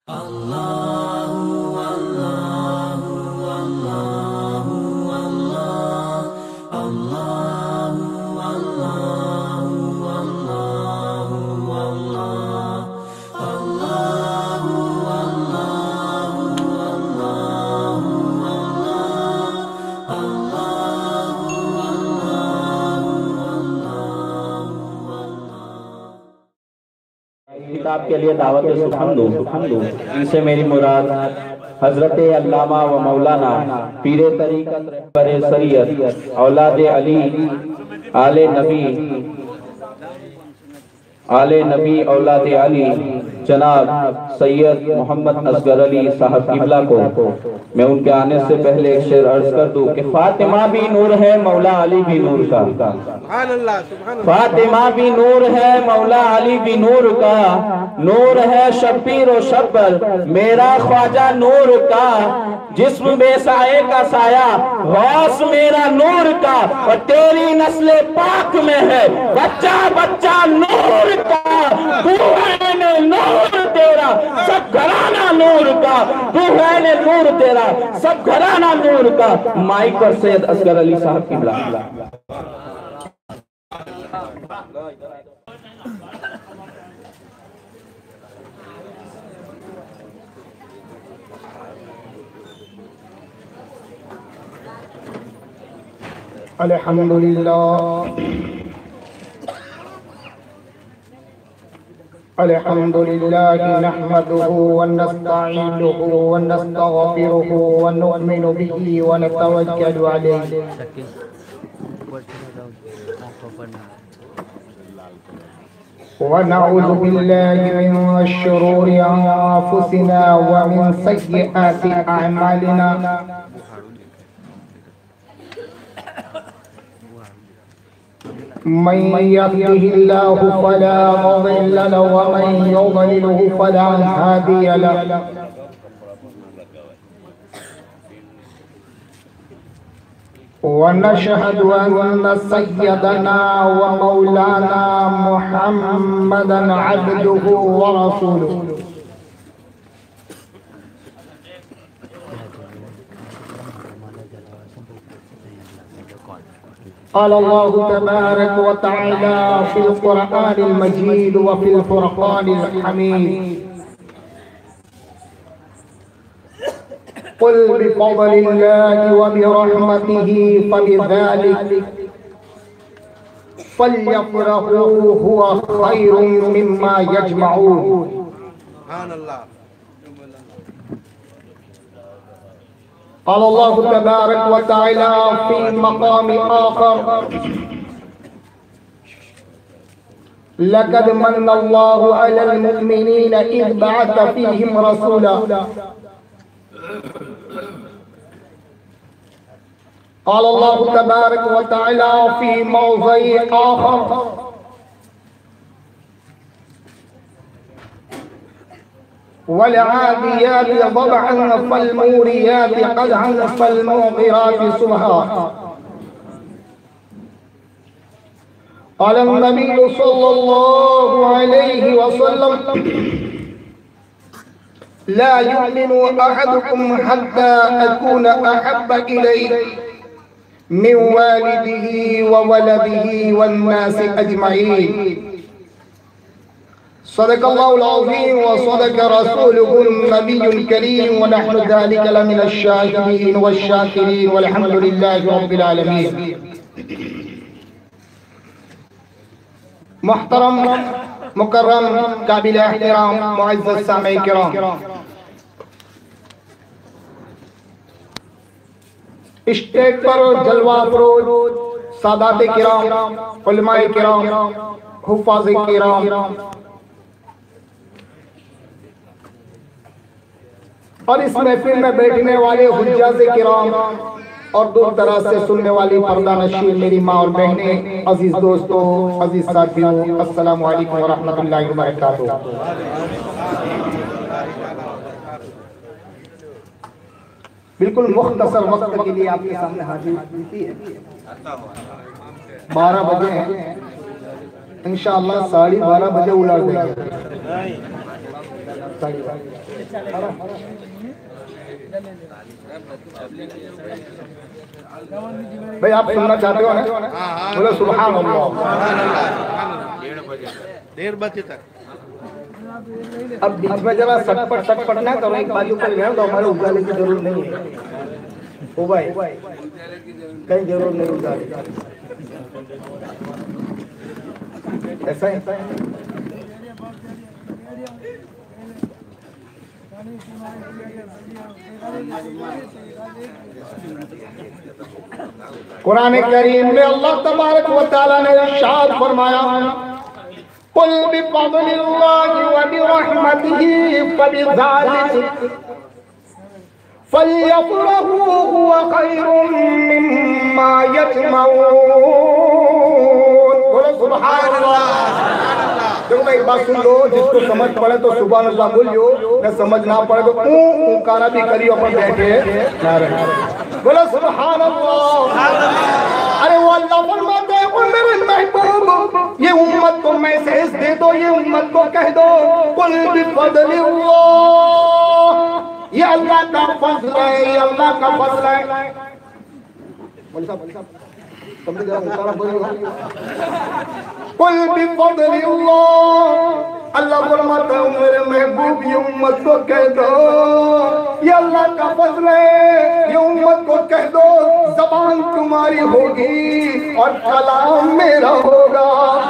किताब के लिए दावत सुखम दूं। इनसे मेरी मुराद हजरत अल्लामा व मौलाना पीरे तरीक़त रहबरे शरीयत औलादे अली आले नबी औलादे अली जनाब सैयद मोहम्मद असगर अली साहब किबला को मैं उनके आने से पहले एक शेर अर्ज कर दूं कि फातिमा भी नूर है, मौला अली भी नूर का। फातिमा भी नूर है, मौला अली भी नूर का। नूर है शब्बीर व शब्बर मेरा ख्वाजा नूर का। जिस्म बेसाए का साया गौस मेरा नूर का। और तेरी नस्ले पाक में है बच्चा बच्चा नूर का। तू है नूर तेरा सब घराना नूर का। तू है नूर तेरा सब घराना नूर का। माइक पर सैयद असगर अली साहब किबला। अल्हम्दुलिल्लाह नहमदुहु व नस्तईनुहु व नस्तगफिरुहु व नु'मिनु बिही व नतवक्कलु अलैहि व नऊज़ु बिल्लाहि मिन शुरूरि अंफुसिना व मिन सय्यिआति अअमालिना। मन यहदिहिल्लाहु फला मुदिल्ल लहु व मन युद्लिलहु फला हादिय लहु। व नशहदु अन्न सय्यदना व मौलाना मुहम्मदन अब्दुहु व रसूलुहु। क़ाल अल्लाहु तबारक व तआला फ़िल क़ुरआनिल मजीद व फ़िल फ़ुरक़ानिल हमीद। क़ुल बिफ़ज़लिल्लाहि व बिरहमतिही फ़बिज़ालिक फ़ल्यफ़रहू हुवा ख़ैरुम मिम्मा यजमऊन। क़ाल अल्लाहु तबारक व तआला फ़ी मक़ाम आख़र लक़द मन्ना अल्लाहु अलल मुमिनीन इज़ बअथ फ़ीहिम रसूला। क़ाल अल्लाहु तबारक व तआला फ़ी मौज़िअ आख़र वलआदियात ज़बहन फलमूरियात क़दहन फलमुग़िरात सुबहा। क़ाल नबी सल्लल्लाहु अलैहि वसल्लम ला युमिनु अहदुकुम हत्ता अकून अहब्ब इलैहि मिन वालिदिही व वलदिही वन्नासि अजमईन। सदक़ल्लाहुल अज़ीम व सदक़ रसूलुहुन नबियुल करीम व नहनु ज़ालिका लमिनश शाहिदीन वश्शाकिरीन वल्हम्दुलिल्लाहि रब्बिल आलमीन। मुहतरम मुकर्रम काबिल एहतराम मुअज़्ज़ज़ सामिईन किराम, स्टेज पर जलवा फरोज सादाते किराम, उलमाए किराम, हुफ़ाज़े किराम और इस महफिल में बैठने वाले हुज्जाज़े किराम और दूर दराज से सुनने वाली पर्दा नशीन मेरी माँ और बहनें, अजीज दोस्तों, अजीज साथियों, अस्सलामु अलैकुम व रहमतुल्लाहि व बरकातुहू। बिल्कुल मुख्तसर वक्त के लिए आपके सामने हाजिर होती है। 12 बजे हैं, इंशाअल्लाह 12:30 बजे उलट देंगे। भाई आप सुनना चाहते हो ना? बोलो सुभान अल्लाह। 1:30 बजे तक। अब बीच में जरा सटपट ना करो, एक बाजू पर गए तो हमारे उजाले की जरूरत नहीं है। ओ भाई कहीं जरूरत नहीं उजाले, ऐसा है। कुरान करीम में अल्लाह तबारक व तआला ने इरशाद फरमाया, कुल बिफज़लिल्लाहि व बिरहमतिही फबिज़ालिक फल्यफ़रहू हुवा खैरुम मिम्मा यजमऊन। बोलो सुभान अल्लाह। देखो मैं एक बात सुन लो, जिसको समझ पड़े तो सुभान अल्लाह बोलियो, न समझ ना पड़े तो पुकारा भी करियो, अपन बैठे ना रहे। बोलो सुभान अल्लाह। अरे वो अल्लाह फरमाते हैं, ओ मेरे महबूब ये उम्मत को मैसेज दे दो, ये उम्मत को कह दो, कुल बिफज़लिल्लाह, ये अल्लाह का फज़ल है, ये अल्लाह का फज़ल है। बोल साहब समझ जरा मुकारा बोलियो। कुल बिफज़लिल्लाह, अल्लाह फरमाता है मेरे महबूब ये उम्मत को कह दो, ये अल्लाह का फज़ल है, ये उम्मत को कह दो, ज़बान तुम्हारी होगी और कलाम मेरा होगा।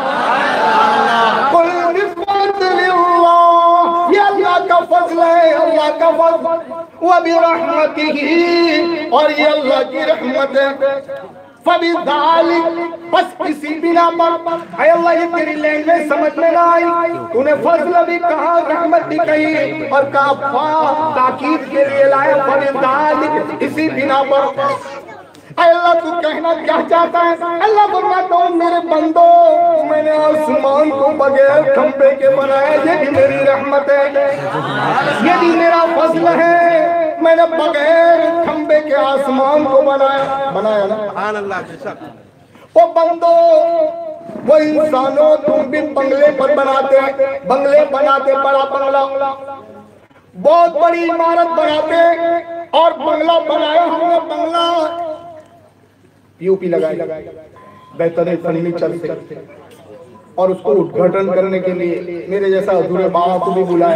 कुल बिफज़लिल्लाह, ये अल्लाह का फज़ल है, अल्लाह का फज़ल, व बिरहमतिही, और ये अल्लाह की रहमत है, फबिज़ालिक, बस किसी बिना पर। अल्लाह ये तेरी लैंग्वेज समझ में ना आई, तूने फज़ल भी कहा, रहमत भी कही, और कहा ताकीद के लिए लाया, फबिज़ालिक, इसी बिना पर। अल्लाह तू कहना क्या चाहता है? अल्लाह फरमाता है मेरे बंदो, मैंने आसमान को बगैर खंबे के बनाया, ये भी मेरी रहमत है, ये भी मेरा फज़ल है, मैंने बगैर खंबे के आसमान को बनाया ना। सुभान अल्लाह। ओ बंदो, वो इंसानों तुम भी बंगले पर बनाते, बंगले बनाते, बड़ा बंगला, बहुत बड़ी इमारत बनाते, और बंगला बनाया हमने, बंगला यूपी लगाए बेहतरीन फर्नीचर से, और उसको उद्घाटन करने के लिए मेरे जैसा अधूरे बाबा को भी बुलाया।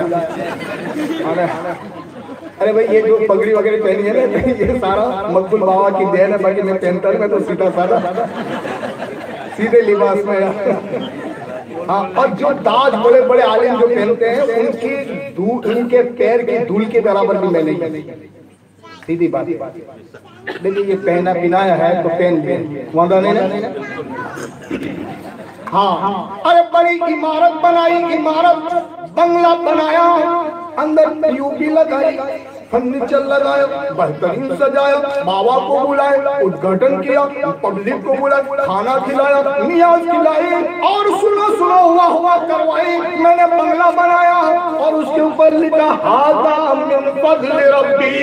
अरे भाई ये जो पगड़ी वगैरह पहनी है ना, ये सारा मकबूल बाबा की देन है, बाकी मैं पहनता हूँ, मैं तो सीधा साधा सीधे लिबास में। हाँ, और जो ताज बड़े बड़े आलिम जो पहनते हैं, उनके पैर की धूल के बराबर भी मैं नहीं, सीधी बात। लेकिन ये पहना पिनाया है तो पहन लिया, वादा नहीं ना। हाँ, अरे बड़ी इमारत बनाई, इमारत बंगला बनाया, अंदर यूपी लगाई, फर्नीचर लगाया, बेहतरीन सजाया, बाबा को बुलाया, उद्घाटन किया, पब्लिक को बुलाया, खाना खिलाया, नियाज खिलाई, और सुनो हुआ करवाई। मैंने बंगला बनाया और उसके ऊपर लिखा हादा मिन फज़ल रब्बी,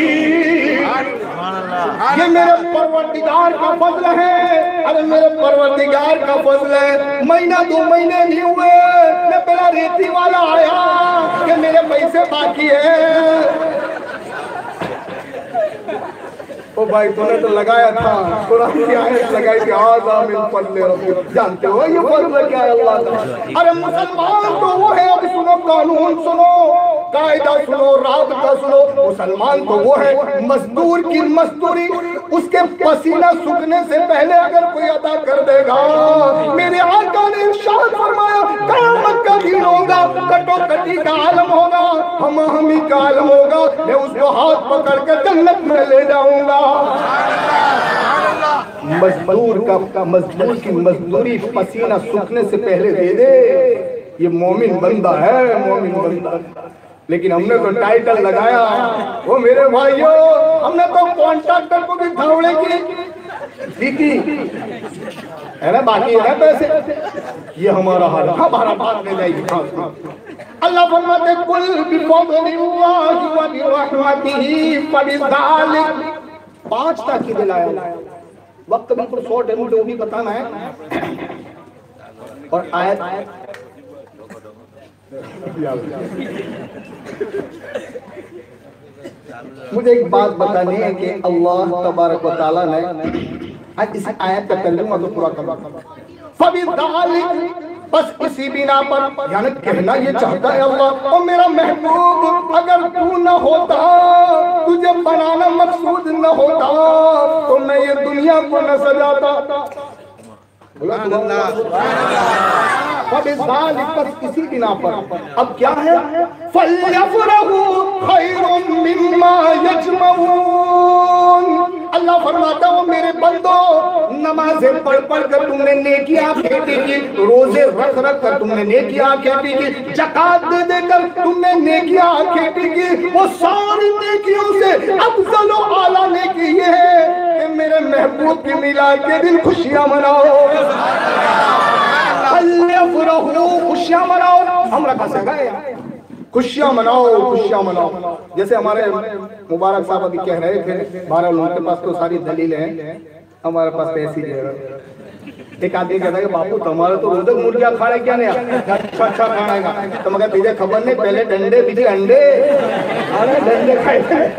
ये मेरे परवरदिगार का फज़ल है। अरे मेरे परवरदिगार का फज़ल है। महीना 2 महीने नहीं हुए, मैं पहला रेती वाला आया कि मेरे पैसे बाकी है। ओ भाई तूने तो लगाया था, कुरान की आयत लगाई थी, आज़ा मिन फज़ल रब्बी। जानते हो ये फज़ल क्या है अल्लाह का? अरे मुसलमान तो वो है, अब सुनो कानून सुनो, कायदा सुनो, राबता सुनो। मुसलमान तो वो है मजदूर की मजदूरी उसके पसीना सूखने से पहले अगर कोई अदा कर देगा, मेरे आका ने इरशाद फरमाया क़यामत का दिन होगा, कटोकटी का आलम होगा, हम-हमी का आलम होगा, मैं उसको हाथ पकड़ कर जन्नत में ले जाऊंगा। मजदूर की मजदूरी पसीना सूखने से पहले दे दे, ये मोमिन बंदा है, मोमिन बंदा। लेकिन हमने तो टाइटल लगाया, वो मेरे भाइयों, हमने तो कॉन्ट्रैक्टर को भी धावड़े की है ना, बाकी है ना पैसे। ये हमारा हाल, हमारा बात में जाएगी। अल्लाह फरमाते कुल बिफज़लिल्लाहि व बिरहमतिही फबिज़ालिक। 5 ताकीद लाया, वक्त बिल्कुल शॉर्ट है, मुझे वो भी बताना है। और आयत मुझे एक बात बतानी है कि अल्लाह तबारक व तआला ने आज इस आयत का तर्जुमा तो पूरा कर बस इसी बिना पर यानी कहना ये चाहता है अल्लाह, ओ मेरा महबूब अगर तू न होता, तुझे बनाना मकसूद न होता, तो मैं ये दुनिया को न सजाता। इसी बिना पर अब क्या है, अल्लाह फरमाता हो मेरे बंदो, नमाज़ें पढ़ पढ़ कर तुमने नेकियां खेती की, रोजे रख रख कर तुमने नेकियां खेती की, ज़कात दे देकर तुमने नेकियां खेती की, वो सारी नेकियों से अफजल और आला नेकी ये है कि मेरे महबूब की मिलाद के दिन खुशियां मनाओ, खुशियां मनाओ। हम रखा से गए खुशियां मनाओ, खुशियां मनाओ। जैसे हमारे मुबारक साहब अभी कह रहे थे, बहरहाल उनके पास तो सारी दलील है, हमारे पास तो ऐसी है। एक आदमी कहता है बापू तुम्हारा तो रोज मुर्गिया खाने क्या नहीं, अच्छा अच्छा खाएगा, तो मगर तुझे खबर नहीं, पहले डंडे पीछे अंडे, अरे डंडे खाए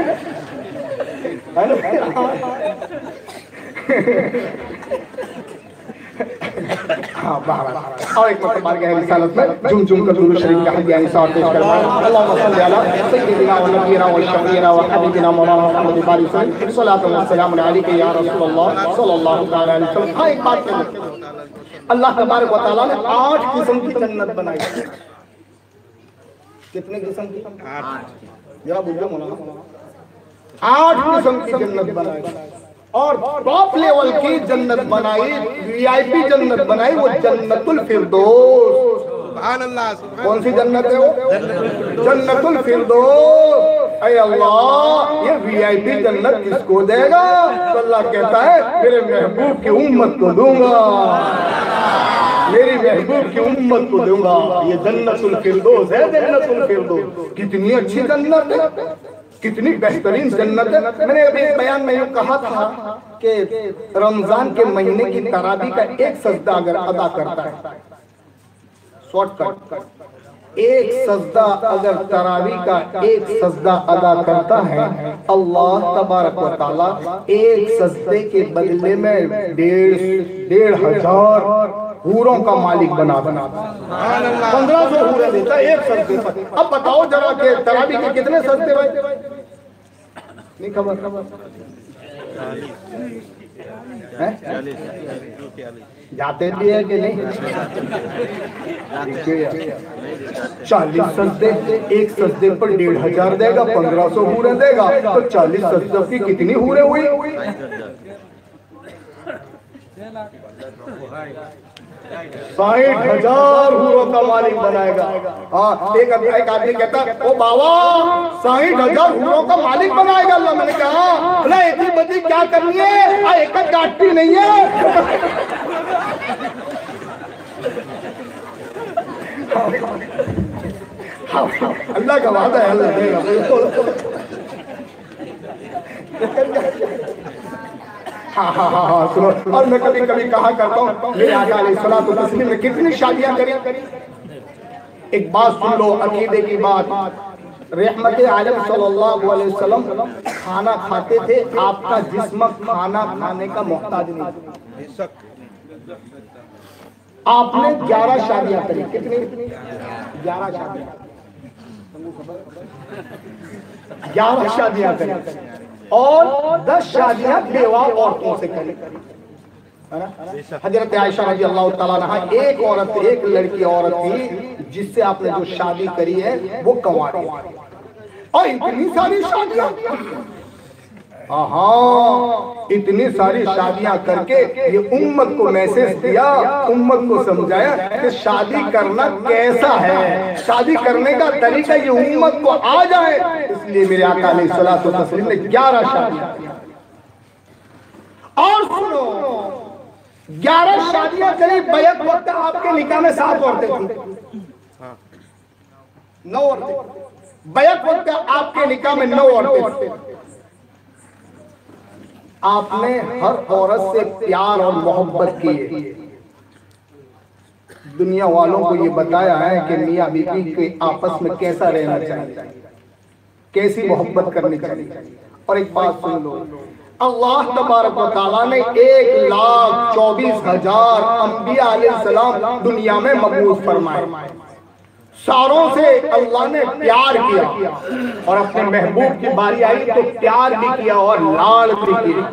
हाँ और एक मरतबा के रिसालत में झूम झूम कर दुरूद शरीफ का हदिया निसार पेश करवाएं। अल्लाहुम्मा सल्ली अला सय्यिदिना व नबीना व शफीना व हबीबिना मौलाना मुहम्मद बारिक सल्लल्लाहु अलैहि या रसूलुल्लाह सल्लल्लाहु अलैहि वसल्लम। हाँ एक बात करें, अल्लाह तबारक व तआला ने 8 किस्म की जन्नत बनाई। कितने किस्म की? 8। जरा बुझो मौलाना, 8 किस्म की जन्नत बनाई और टॉप लेवल की जन्नत बनाई, वीआईपी जन्नत बनाई, वो जन्नतुल फिरदौस। सुभान अल्लाह। कौन सी जन्नत है वो? जन्नतुल फिरदौस। ऐ अल्लाह ये वीआईपी जन्नत किसको देगा? तो अल्लाह कहता है मेरे महबूब की उम्मत को दूंगा, मेरी महबूब की उम्मत को दूंगा। ये जन्नतुल फिरदौस है, जन्नतुल फिरदौस। कितनी अच्छी जन्नत है, कितनी बेहतरीन जन्नत है। मैंने अभी एक बयान में यूं कहा था कि रमजान के महीने की तरावी का एक सजदा अगर अदा करता है, शॉर्टकट, एक सजदा अगर तरावी का एक सजदा अदा करता है, अल्लाह तबारक व तआला एक सजदे के बदले में 1,500 हूरों का मालिक बना 1500 हूरें देता है एक सजदे पर। अब बताओ जरा के तरावी के कितने सजदे भाई? नहीं खबर? 40 जाते भी है कि नहीं? 40 सजदे, एक सजदे पर 1,500 देगा, 1500 हूरें देगा, तो 40 सजदों की कितनी हूरें हुई? 60,000 हूरों का मालिक बनाएगा। हाँ एक आदमी कहता ओ बाबा 60,000 हूरों का मालिक बनाएगा अल्लाह। मैंने कहा बोला इतनी बड़ी क्या करनी है, एक काटती नहीं है। अल्लाह का वादा है, अल्लाह देगा। हाँ सुनो, और मैं कभी कभी कहा करता हूँ मेरे आका अलैहिस्सलातु वस्सलाम ने कितनी शादियां करी। एक बात सुन लो, अकीदे की बात। रहमत आलम सल्लल्लाहु अलैहि वसल्लम खाना खाते थे, आपका जिस्म खाना खाने का मोहताज नहीं। आपने 11 शादियां करी। कितनी? 11 शादियां। 11 शादियां करी और 10 शादियां बेवा औरतों से करी। हजरत आयशा रज़ी अल्लाह तआला अन्हा एक औरत, एक लड़की औरत थी जिससे आपने जो शादी करी है वो कंवारी है। और इतनी सारी शादियां, हाँ इतनी सारी शादियां करके ये उम्मत को मैसेज दिया, उम्मत को समझाया कि शादी करना कैसा है, शादी करने का तरीका ये उम्मत को आ जाए। इसलिए मेरे आका अलैहिस्सलातु वस्सलाम ने 11 शादियां की। और सुनो 11 शादियां करी, बैत वक्त आपके निकाह में 7 औरतें थी, 9 औरतें। बैत वक्त आपके निकाह में 9 औरतें थी। आपने हर औरत से प्यार और मोहब्बत की, दुनिया वालों को ये बताया है कि मियाँ बीवी के आपस में कैसा रहना चाहिए, कैसी मोहब्बत करनी चाहिए। और एक बात सुन लो, अल्लाह तबारक व तआला ने 1,24,000 अंबिया अलैहिस्सलाम दुनिया में मबूस फरमाए। सारों से अल्लाह ने प्यार किया और अपने महबूब की बारी आई तो प्यार भी किया और लाड़ भी किया।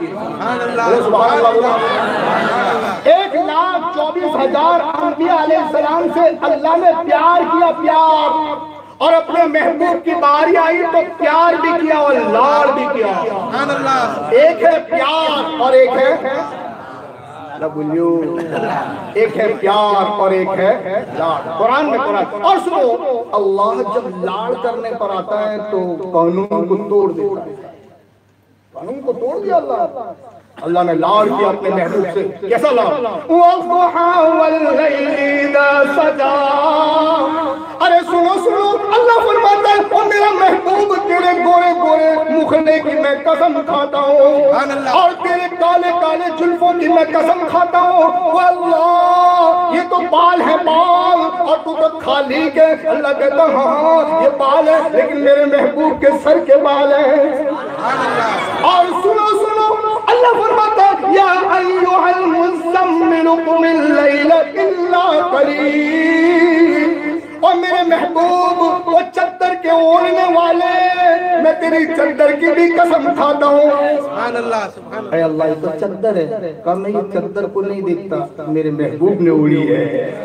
1,24,000 अंबिया अलैहिस्सलाम से अल्लाह ने प्यार किया, प्यार, और अपने महबूब की बारी आई तो प्यार भी किया और लाड़ भी किया। एक है प्यार और एक है एक है प्यार और एक है लाड़। कुरान में कुरान। और सुनो, अल्लाह जब लाड़ करने पर आता है तो कानून को तोड़ देता है। कानून को तोड़ दिया अल्लाह ने लाड़ किया अपने महबूब से। कैसा लाड़? अरे सुनो सुनो, अल्लाह फरमाता है ओ मेरा महबूब, तेरे गोरे गोरे मुखड़े की मैं कसम खाता हूँ और तेरे काले काले जुल्फों की मैं कसम खाता हूँ। अल्लाह ये तो बाल है बाल, और तू तो खाली के। अल्लाह कहता हाँ ये बाल है, लेकिन मेरे महबूब के सर के बाल है। और सुनो सुनो, अल्लाह फरमाता है या अय्युहल मुज़म्मिल क़ुमिल लैला इल्ला क़लील। और मेरे महबूब वो चद्दर के ओढ़ने वाले, मैं तेरी चद्दर की भी कसम खाता हूँ। अल्लाह ये तो चद्दर है, कब मैं ये चद्दर को नहीं देखता, मेरे महबूब ने ओढ़ी है।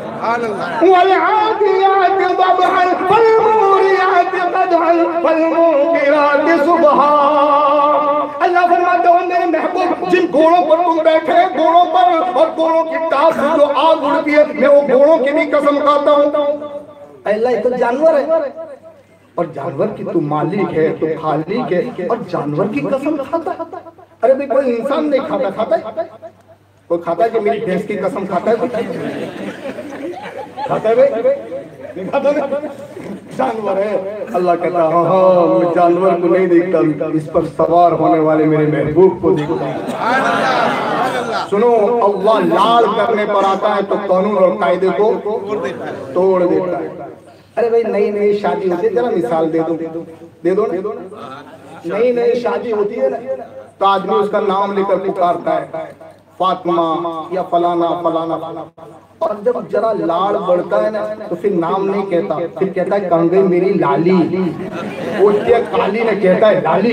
अल्लाह फरमाता है मेरे महबूब, जिन घोड़ों पर तुम बैठे, घोड़ों पर और घोड़ों की टाप से जो आग उड़ती है, मैं वो घोड़ों की भी कसम खाता हूँ। अल्लाह ये तो जानवर है, और जानवर की तू मालिक है, तू खालिक है, और जानवर की कसम खाता है। अरे भाई कोई इंसान नहीं खाता, खाता है कोई खाता है कि मेरी भैंस की कसम खाता है? खाता है भाई? नहीं खाता है, जानवर है। अल्लाह कहता हाँ हाँ मैं जानवर को नहीं देखता, इस पर सवार होने वाले मेरे महबूब को देखता हूँ। सुनो, अल्लाह लाल करने पर आता है तो कानून और कायदे को तोड़ देता है। अरे भाई नई नई शादी होती है, जरा मिसाल दे दो ना। नई नई शादी होती है ना, तो आदमी उसका नाम लेकर पुकारता है, फातिमा या फलाना फलाना फलाना। और जब जरा लाड़ बढ़ता है ना तो फिर नाम नहीं कहता, फिर कहता है कहाँ गई मेरी लाली। वो काली ने कहता है लाली।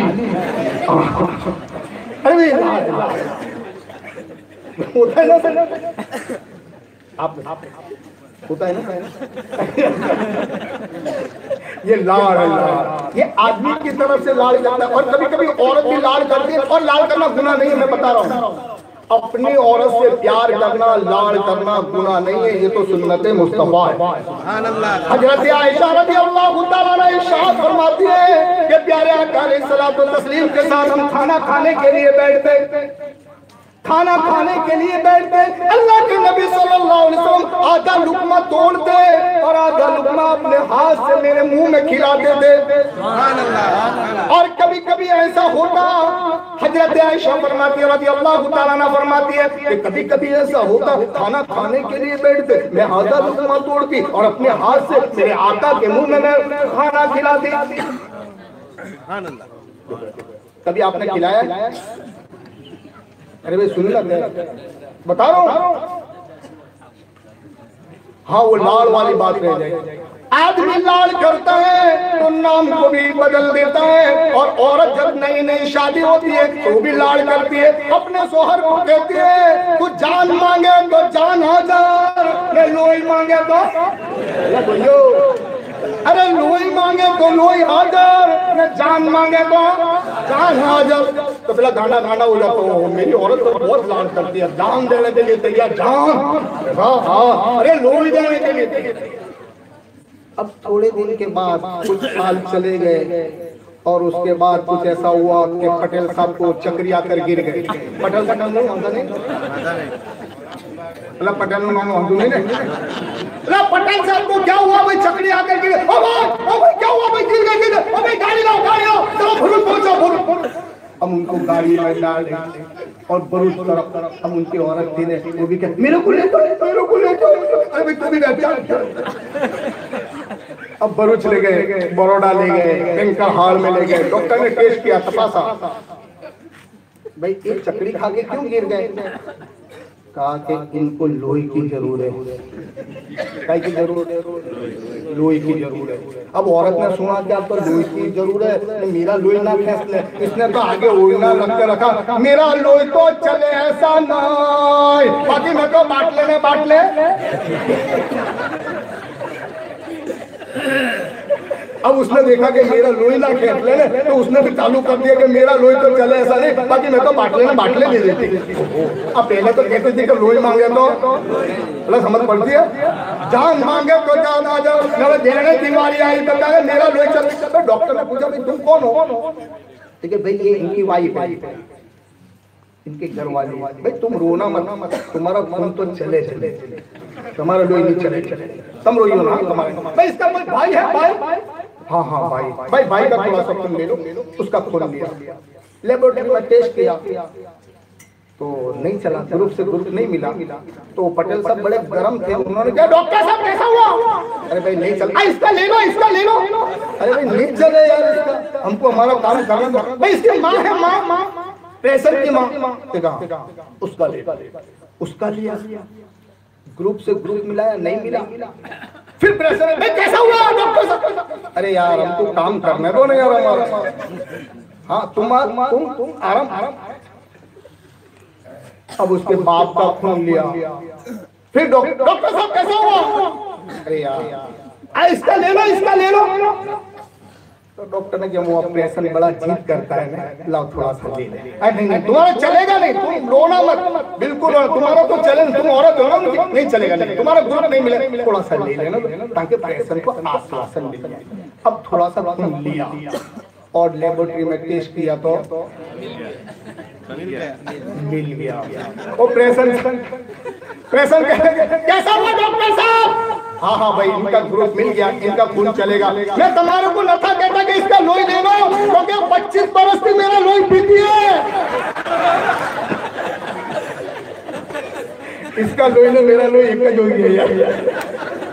अरे होता है ना, आप होता है ना। ये लाड़ है, लाड़ ये आदमी की तरफ से लाड़ करता है, और कभी कभी औरत भी लाड़ करती है। और लाड़ करना गुनाह नहीं है, मैं बता रहा हूँ। अपनी औरत से प्यार करना, लाड़ करना गुनाह नहीं है, ये तो सुन्नत मुस्तफा है। हजरत आयशा रज़ियल्लाहु तआला इरशाद फरमाती है कि प्यारे आका अलैहिस्सलातु वस्सलाम के साथ हम खाना खाने के लिए बैठते, खाना खाने के लिए बैठते, अल्लाह के नबी सल्लल्लाहु अलैहि वसल्लम आधा लुकमा तोड़ते और आधा लुकमा अपने हाथ से मेरे मुंह में खिलाते थे। और कभी कभी ऐसा होता, हजरत आयशा फरमाती है रज़ियल्लाहु तआला अन्हा फरमाती है कि कभी कभी ऐसा होता, खाना खाने के लिए बैठते, मैं आधा लुकमा तोड़ती और अपने हाथ से मेरे आका के मुंह में मैं खाना खिलाती। कभी आपने खिलाया? अरे भाई सुन लग बता रहा हूँ। हाँ वो लाड़ वाली बात रह जाएगी। आदमी लाड़ करता है तो नाम को भी बदल देता है, और औरत जब नई नई शादी होती है तो भी लाड़ करती है। अपने शोहर को कहती है तू जान मांगे तो जान हजार, मैं लोई मांगे तो अरे लोई मांगे तो लोई हाजर, मैं जान मांगे तो जान हाजर। तो फिर गाना गाना हो जाता हूँ, मेरी औरत तो बहुत लाड़ करती है, जान देने के लिए तैयार, जान। हाँ अरे लोई देने के लिए। अब थोड़े दिन के बाद कुछ साल चले गए और उसके बाद कुछ ऐसा हुआ कि पटेल साहब को चक्री आकर गिर गए। पटेल का नाम नहीं, पटेल पटेल साहब को क्या हुआ भाई? चक्री आकर गिर गए। ओ भाई क्या हुआ भाई? गिर गए। ओ भाई गाड़ी लाओ, चलो फुरुल पहुंचो, फुरुल। हम उनको गाड़ी में डाल और बरूच तरफ हम उनकी औरत थी ने वो भी कहते मेरे को ले तो मेरे को ले तो अरे भाई तू भी रहता। अब बरूच ले गए, बड़ौदा ले गए, बैंकर हाल में ले गए, डॉक्टर ने टेस्ट किया, तपासा, भाई एक चकड़ी खा के क्यों गिर गए? कहा कि इनको लोही की जरूरत है। क्या की जरूरत है? लोही की जरूरत है। अब औरत ने सुना क्या तो लोही की जरूरत है, मेरा लोही ना खेस ले, इसने तो आगे ओढ़ना रख के रखा, मेरा लोही तो चले ऐसा नहीं, बाकी मैं तो बांट ले। अब उसने देखा कि मेरा लोही ना खेत ले, तो उसने भी चालू कर दिया कि मेरा लोही तो चले ऐसा नहीं, बाकी मैं तो बांट ले दे देती। अब पहले तो कहते थे कि लोही मांगे तो समझ पड़ती है, जान मांगे तो जान आ जाओ, देने बीमारी आई तो क्या मेरा लोही चल। तो डॉक्टर ने पूछा तुम कौन हो? ठीक है भाई ये इनकी वाइफ है, इनके घर वाली। भाई तुम रोना मत, तुम्हारा खून तो चले, तुम्हारा लोही नहीं चले, तुम रोइयो ना तुम्हारा। भाई इसका कोई भाई है? भाई हाँ भाई का थोड़ा सा खून ले लो। उसका खून लिया, लेबोरेटरी में टेस्ट किया तो नहीं चला, ग्रुप से ग्रुप नहीं मिला। तो पटेल साहब बड़े गर्म थे, उन्होंने कहा डॉक्टर साहब कैसा हुआ? अरे भाई नहीं चला। इसका ले लो। अरे भाई नहीं चले यार, इसका हमको हमारा काम करना दो। भाई इसकी माँ है, माँ प्रेशर की माँ, उसका लिया, ग्रुप से ग्रुप मिलाया, नहीं मिला। फिर प्रेशर में कैसा हुआ डॉक्टर साहब? अरे यार हमको काम करने दो ना यार हमारा। हाँ तुम आराम। अब उसके बाप का खून लिया, फिर डॉक्टर साहब कैसा हुआ? अरे यार इसका ले लो। तो डॉक्टर ने जब वो ऑपरेशन बड़ा जीत करता है ना, लाओ थोड़ा सा ले ले। नहीं तुम्हारा चलेगा नहीं, तुम रोना मत, बिल्कुल तुम्हारा तो चले, तुम औरत हो ना, नहीं चलेगा, नहीं तुम्हारा ग्रुप नहीं मिले, थोड़ा सा ले लेना ताकि ऑपरेशन को आश्वासन मिल जाए। अब थोड़ा सा खून लिया और लेबोरेटरी में टेस्ट किया तो मिल गया। ऑपरेशन कैसा हुआ डॉक्टर साहब? हाँ भाई इनका ग्रुप मिल गया, इनका खून चलेगा। मैं तुम्हारे को न था कहता कि इसका लोही दे दो, क्योंकि 25 बरस से मेरा लोही पीती है। इसका लोही ने मेरा लोही एक का जो है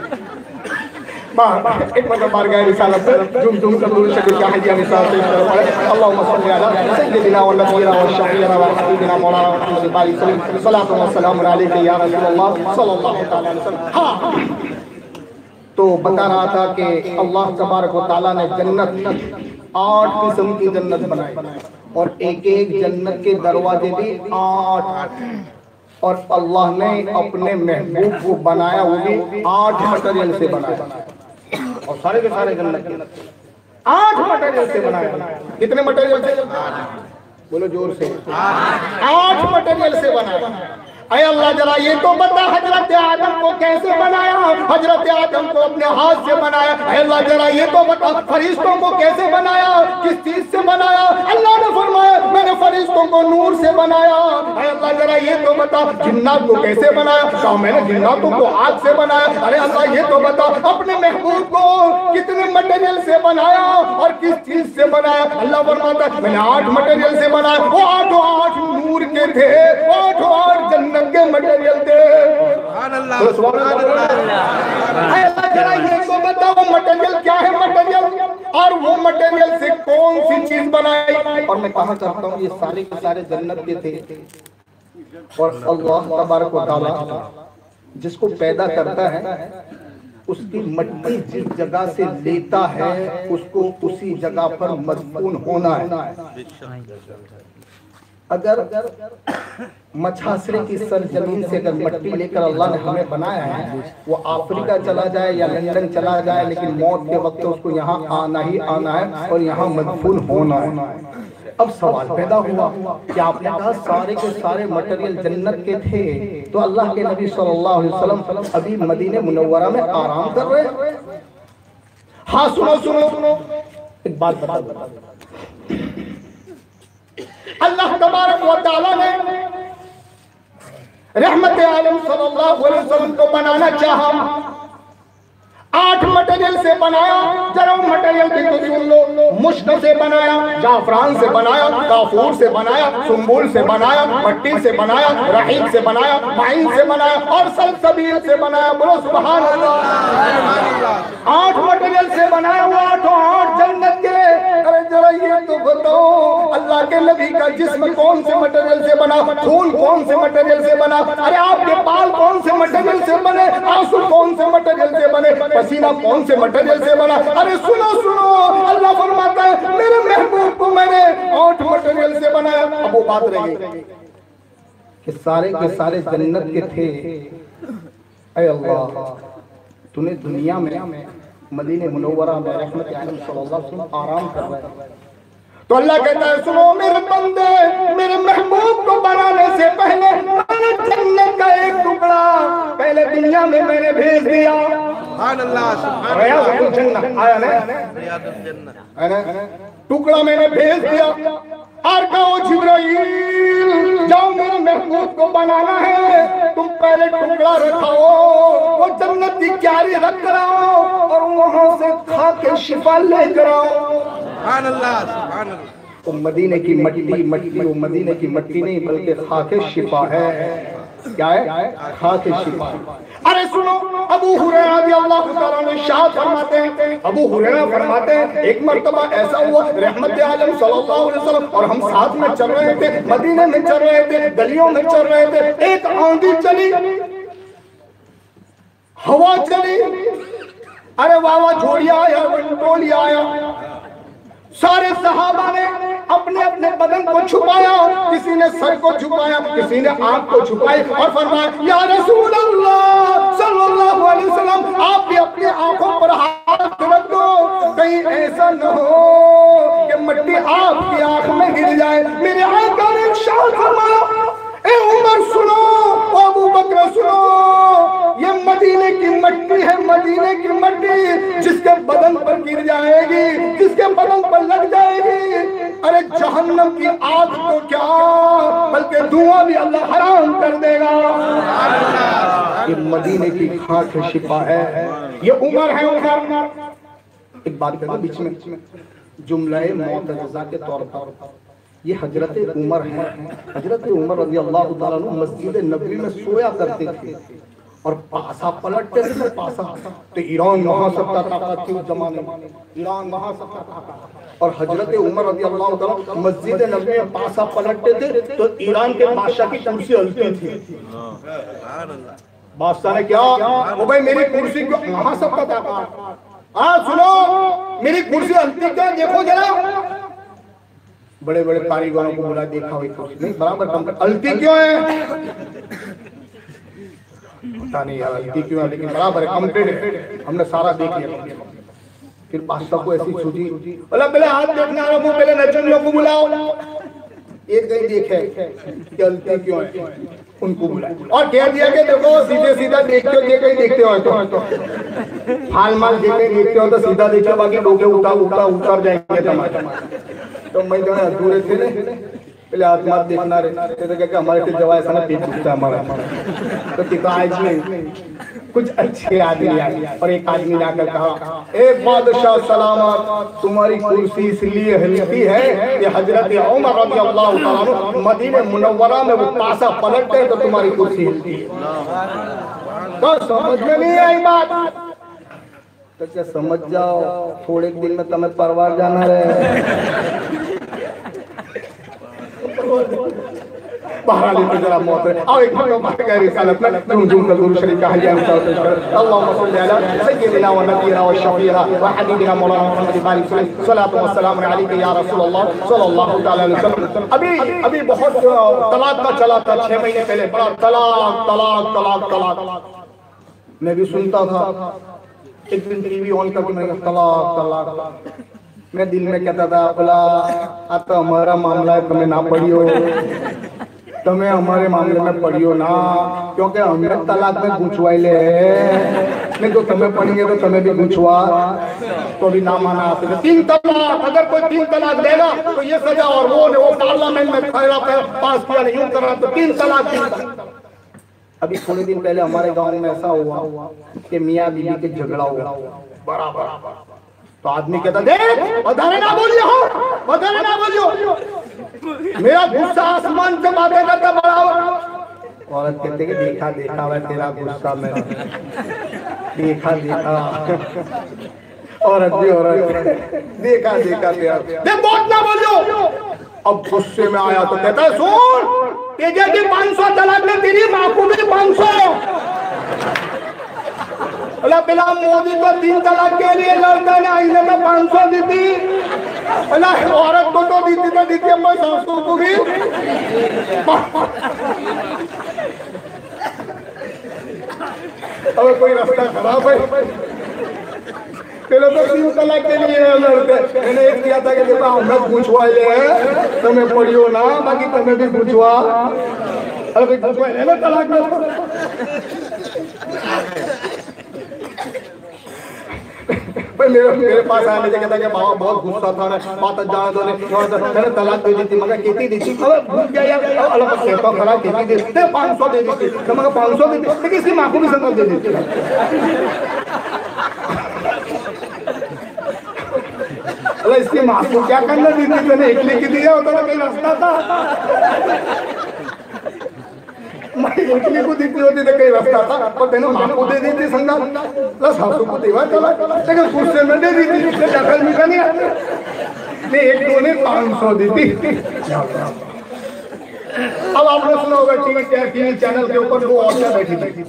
एक मतलब बार गए रिसालत पे जुम कर दूर से क्या है मिसाल से अल्लाहुम्मा सल्ली अला सय्यिदिना व नबीना व शफीना व हबीबिना मौलाना मुहम्मद बाली सल्लल्लाहु व सल्लम अलैका या रसूलल्लाह सल्लल्लाहु अलैहि वसल्लम। हाँ तो बता रहा था कि अल्लाह तबारक व तआला ने जन्नत 8 किस्म की जन्नत बनाई और एक जन्नत के दरवाजे भी 8, और अल्लाह ने अपने महबूब को बनाया वो भी 8 मटेरियल से बनाया, और सारे के सारे जन्नत के 8 मटेरियल से बनाया। कितने मटेरियल से? बोलो जोर से। 8 मटेरियल से बनाया। अरे अल्लाह जरा ये तो बता हजरत आदम को कैसे बनाया? हजरत आदम को अपने हाथ से बनाया। अल्लाह जरा ये तो बता फरिश्तों को कैसे बनाया? किस चीज से बनाया? अल्लाह ने फरमाया मैंने फरिश्तों को नूर से बनाया। अल्लाह जरा ये तो बता जिन्नात को कैसे बनाया? कहा मैंने जिन्नातों को आग से बनाया। अरे अल्लाह ये तो बता अपने महबूब को कितने मटेरियल से बनाया और किस चीज से बनाया? अल्लाह फरमाता मैंने 8 मटेरियल से बनाया। वो 8 नूर के थे, 8 जन्नत के मटेरियल थे। जरा ये तो बताओ वो मटेरियल क्या है मटेरियल, और वो मटेरियल से कौन सी चीज बनाई? और मैं कहा चाहता हूँ ये सारे के सारे जन्नत के थे, और अल्लाह तबारक व तआला जिसको पैदा करता है उसकी मट्टी जिस जगह से लेता है उसको उसी जगह पर मदफून होना है। अगर मछासरे की सरजमीन से अगर मट्टी लेकर अल्लाह ने हमें बनाया है, वो अफ्रीका चला जाए या लंदन चला जाए, लेकिन मौत के वक्त उसको यहाँ आना ही आना है और यहाँ मदफून होना है। अब सवाल पैदा हुआ कि आपने कहा सारे के सारे मटेरियल जन्नत के थे, तो अल्लाह के नबी सल्लल्लाहु अलैहि वसल्लम अभी मदीने मुनव्वरा में आराम कर रहे हैं। हाँ सुनो एक बात बता, अल्लाह तबारक व तआला ने रहमत आलम सल्लल्लाहु अलैहि वसल्लम को बनाना चाहा। 8 मटेरियल से बनाया, जरा मटेरियल की तो सुन लो। मुश्क से बनाया, जाफरान से बनाया, काफूर से बनाया, सुम्बुल से बनाया, मट्टी से बनाया, रहीक से बनाया, माइन से बनाया और सलसबील से बनाया। बोलो सुभान अल्लाह। 8 मटेरियल से बनाया हुआ, 8 जन्नत के। अरे जरा ये तो बताओ, अल्लाह के नबी का जिस्म कौन से मटेरियल से बना, खून कौन से मटेरियल से बना, अरे आपके बाल कौन से मटेरियल से बने, आंसू कौन से मटेरियल से बने, पसीना कौन से मटेरियल से बना। अरे सुनो सुनो, अल्लाह फरमाता है मेरे महबूब को मैंने 8 मटेरियल से बनाया। अब वो बात रही कि सारे के सारे जन्नत के थे। ऐ अल्लाह, तूने दुनिया में मदीने मुनव्वरा में रहमत आलम सल्लल्लाहु अलैहि वसल्लम आराम कर रहे हैं, तो अल्लाह कहता है सुनो मेरे बंदे, मेरे महबूब को बनाने से पहले मैंने जन्नत का एक टुकड़ा पहले दुनिया में मैंने भेज दिया। सुभान अल्लाह। रियादुल जन्नह आया ना, टुकड़ा मैंने भेज दिया और कहो जिब्राइल जाओ मेरे महबूब को बनाना है, तुम पहले टुकड़ा रखाओ, वो जन्नत की क्यारी रख कर आओ और वहां से खा के शिफा लेकर आओ। सुभान अल्लाह, सुभान अल्लाह। तो मदीने की मट्टी वो मदीने की मट्टी नहीं बल्कि खाके शिफा है। क्या है? खाके शिफा। अरे सुनो, अबू हुरैरा रज़ियल्लाहु ताला ने शाद फरमाते हैं, अबू हुरैरा फरमाते हैं एक मर्तबा ऐसा हुआ रहमत आलम सल्लल्लाहु अलैहि वसल्लम और हम साथ में चल रहे थे, मदीने में चल रहे थे, गलियों में चल रहे थे, एक आंधी चली, हवा चली, अरे वावा झोड़िया आया, टोलिया आया, सारे सहाबा ने अपने अपने बदन को छुपाया, किसी ने सर को छुपाया, किसी ने आंख को छुपाई और फरमाया या रसूल अल्लाह सल्लल्लाहु अलैहि वसल्लम आप भी अपनी आंखों पर हाथ रख दो, कहीं ऐसा न हो कि मिट्टी आपकी आंख में गिर जाए। मेरे आका ने इरशाद फरमाया ए उमर सुनो, अबू बकर सुनो, ये मदीने की मट्टी है, मदीने की मट्टी जिसके बदन पर गिर जाएगी, जिसके बदन पर लग जाएगी, अरे जहन्नम की आग तो क्या बल्कि धुआं भी अल्लाह हराम कर देगा। ये मदीने की खाक शिफा है, ये उमर है। उमर एक बात करो बीच में, जुमला-ए मुअतज़ा के तौर पर ये हजरत उमर है। हजरत उमर रज़ियल्लाहु ताला अन्हु मस्जिद नबवी में सोया करते थे और पासा पलटते थे। पासा तो ईरान महासत्ता ताकत थी उस जमाने में, ईरान महासत्ता ताकत, और हजरत उमर रज़ियल्लाहु ताला मस्जिद नबवी में पासा पलटते थे तो ईरान के बादशाह की कुर्सी हलती थी। बादशाह ने क्या, वो भाई मेरी कुर्सी क्यों, महासत्ता ताकत, हाँ सुनो मेरी कुर्सी हलती क्यों, देखो जरा। बड़े बड़े कारीगरों को बुला, देखा हुई कुर्सी नहीं बराबर कम कर, हलती क्यों है पता नहीं यार, हलती क्यों है, लेकिन बराबर है, कम्प्लीट है, हमने सारा देख लिया। फिर बादशाह को ऐसी सूझी, बोला पहले हाथ देखना लोगों को, पहले नचन लोगों को बुलाओ, एक कहीं देखे कि हलती क्यों है, उनको बुलाए और कह दिया कि देखो सीधे सीधा देखते हो, कहीं देखते हो तो हाल माल देखते हो तो सीधा देखो, बाकी लोग उतार जाएंगे तुम्हारे। तो मैं जो है अधूरे थे ना, पहले आत्मा देखना रहे तो हमारे से जवाब ऐसा ना पेट दुखता है हमारा। तो कितना आज में कुछ अच्छे आदमी आए और एक आदमी ने आकर कहा एक बादशाह सलामत, तुम्हारी कुर्सी इसलिए हिलती है कि हजरत उमर रज़ियल्लाहु ताला अन्हु मदीने मुनव्वरा में वो पासा पलटते हैं तो तुम्हारी कुर्सी हिलती है। तो समझ में नहीं आई बात, तो क्या समझ जाओ थोड़े दिन में तुम्हें परवार जाना रहे। बहरहाल इनको जरा मौत है। आओ एक मिनट बात कह रिसालत में झूम कर दुरूद शरीफ का हलिया उतारते हैं। अल्लाहुम्मा सल्ली अला सय्यिदिना व नबियिना व शफीना व हबीबिना मौलाना मुहम्मद बारिक सलातु व सलाम अलैका या रसूलल्लाह सल्लल्लाहु तआला अलैहि वसल्लम। अभी बहुत तलाक का चला था 6 महीने पहले, बड़ा तलाक तलाक तलाक तलाक मैं भी सुनता था। एक दिन टीवी ऑन करके मैंने तलाक तलाक, मैं दिल में कहता था बोला अब तो हमारा मामला है, तुम्हें ना पढ़ियो, तुम्हें हमारे मामले में पढ़ियो ना, क्योंकि हमें तलाक में गुंचवाई ले नहीं तो तुम्हें पढ़ेंगे तो तुम्हें भी गुंचवा, तो भी ना माना आपने 3 तलाक। अगर कोई 3 तलाक देगा तो ये सजा, और वो पार्लियामेंट में पास किया नहीं यूं करा तो 3 तलाक। अभी थोड़े दिन पहले हमारे गांव में ऐसा हुआ कि मियाँ बीवी के झगड़ा हुआ बराबर, तो आदमी कहता देख बधारे ना बोलियो, बधारे ना बोलियो, मेरा गुस्सा आसमान से बातें करता बड़ा। औरत कहते कि देखा देखा है तेरा गुस्सा, मेरा देखा देखा। औरत भी औरत देखा देखा तेरा, देख बहुत ना बोलियो। अब गुस्से में आया तो कहता है सुन तेजे की 500 तलाक में तेरी माँ को भी 500। बोला बिला मोदी को 3 तलाक के लिए लड़का ने आईने में 500 दी थी। बोला औरत को तो दी थी तो दी थी, मैं सासू को भी। अब कोई रास्ता खराब है, पहले तो 3 तलाक के लिए लड़ते। मैंने एक किया था कि देखो हमें पूछवा ले है, तुम्हें पढ़ियो ना, बाकी तुम्हें भी पूछवा। अरे पूछवा ले ना तलाक में। मेरे पास आया, मुझे कहता कि बाबा बहुत गुस्सा था ना, बात जाने दो ने, मैंने तलाक दे दी थी, मगर कितनी दी थी? अब भूल गया यार, अलग से तो खरा कितनी दे दी? 500 दे दी थी, तो मगर 500 दे दी, लेकिन इसकी माँ को भी संगत दे दी थी। अरे इसकी माँ को क्या करना दी थी? मैंने एक लिख दिया होता ना, कहीं रास्ता था। मैं एक को दिखती होती तो कहीं रास्ता था, पर मैंने माँ को दे दी थी संगत, प्लस सासू को दीवा चला, लेकिन गुस्से में दे दी थी, दखल में नहीं आते। नहीं एक दो ने 500 दी थी। अब आपने सुना होगा टीवी चैनल के ऊपर 2 औरतें बैठी थी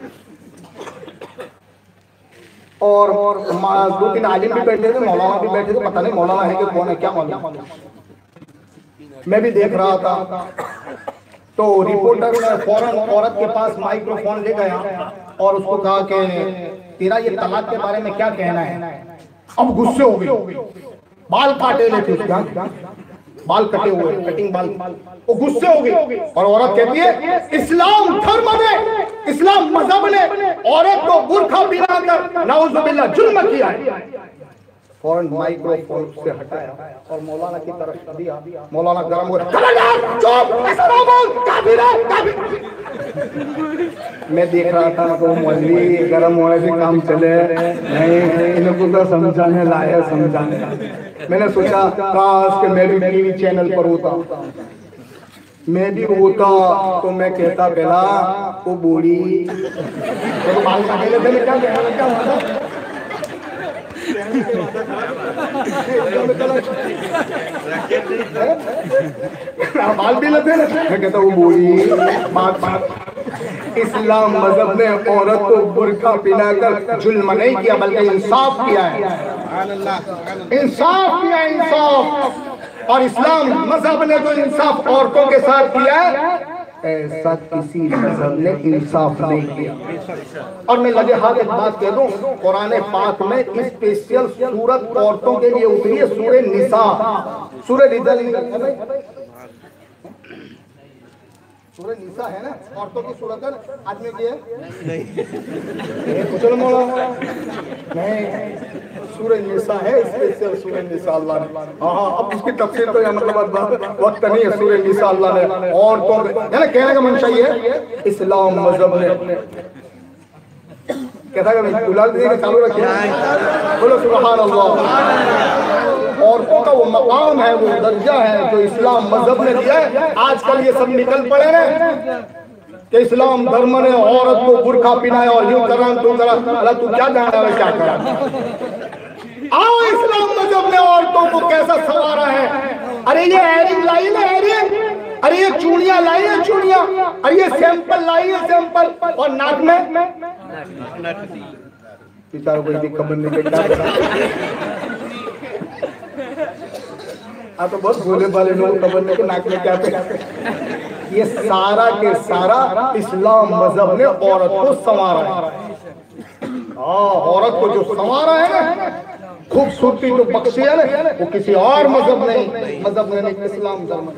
और 2-3 आलिम भी बैठे थे, मौलाना भी बैठे थे, पता नहीं मौलाना है कि कौन है क्या मालूम। मैं भी देख रहा था तो रिपोर्टर ने फौरन औरत के पास माइक्रोफोन ले गया और उसको कहा कि तेरा ये तलाक के बारे में क्या कहना है। अब गुस्से हो गई, बाल काटे लेते उसका, बाल कटे हुए, कटिंग बाल, वो गुस्से हो गई और औरत कहती है इस्लाम धर्म ने, इस्लाम मजहब ने औरत को बुर्का पहनाकर नाउजुबिल्लाह जुल्म किया है। फौरन माइक्रोफोन से हटाया और मौलाना की तरफ दिया। मौलाना गरम हो गया, चुप, ऐसा ना बोल, काफिर है, काफिर। मैं देख रहा था तो मौलवी गरम होने से काम चले नहीं, इनको तो समझाने लाया, समझाने। मैंने सोचा काश कि मैं भी टीवी चैनल पर होता, मैं भी होता तो मैं कहता पहला वो बूढ़ी बाल काटे लेते, क्या कहना बाल भी लेते हैं, मैं कहता हूँ बोली बात। इस्लाम मजहब ने औरत को बुर्का पहनाकर जुल्म नहीं किया बल्कि इंसाफ किया है, इंसाफ किया, इंसाफ। और इस्लाम मजहब ने जो इंसाफ औरतों के साथ किया है ऐसा किसी मजहब ने इंसाफ नहीं किया। और मैं लगे हाथ एक बात कह दूं, कुरान पाक में स्पेशल सूरत औरतों के लिए उतरी है, सूरह निसा, सूरह निसा है ना, औरतों की सूरत है, आदमी की है नहीं, नहीं सूरह निसा है, स्पेशल सूरह निसा अल्लाह ने। हाँ, अब उसकी तफसीर तो मतलब वक्त नहीं है। सूरह निसा अल्लाह ने औरतों के, यानी कहने का मंशा ये है इस्लाम मजहब ने कहता है गुलाल देने चालू रखिए, बोलो सुभान अल्लाह। औरतों का वो मकाम है, वो दर्जा है जो इस्लाम मजहब ने दिया है। आजकल ये सब निकल पड़े हैं कि इस्लाम धर्म ने औरत को बुर्का पहनाया और यूं करा तू करा। अल्लाह तू क्या जाना है क्या करा। आओ इस्लाम मजहब ने औरतों को कैसा संवारा है। अरे ये एयरिंग लाई ना एयरिंग, अरे ये चूड़ियां लाई है चूड़ियां, अरे ये सैंपल लाई है सैंपल, और नाक में पितारों को खबर नहीं तो बहुत भोले वाले लोग खबर नहीं नाक में क्या पे। ये सारा के सारा इस्लाम मजहब ने औरत को संवारा है। औरत को जो संवारा है ना, खूबसूरती जो बख्शी है ना, वो किसी और मजहब ने नहीं, इस्लाम धर्म।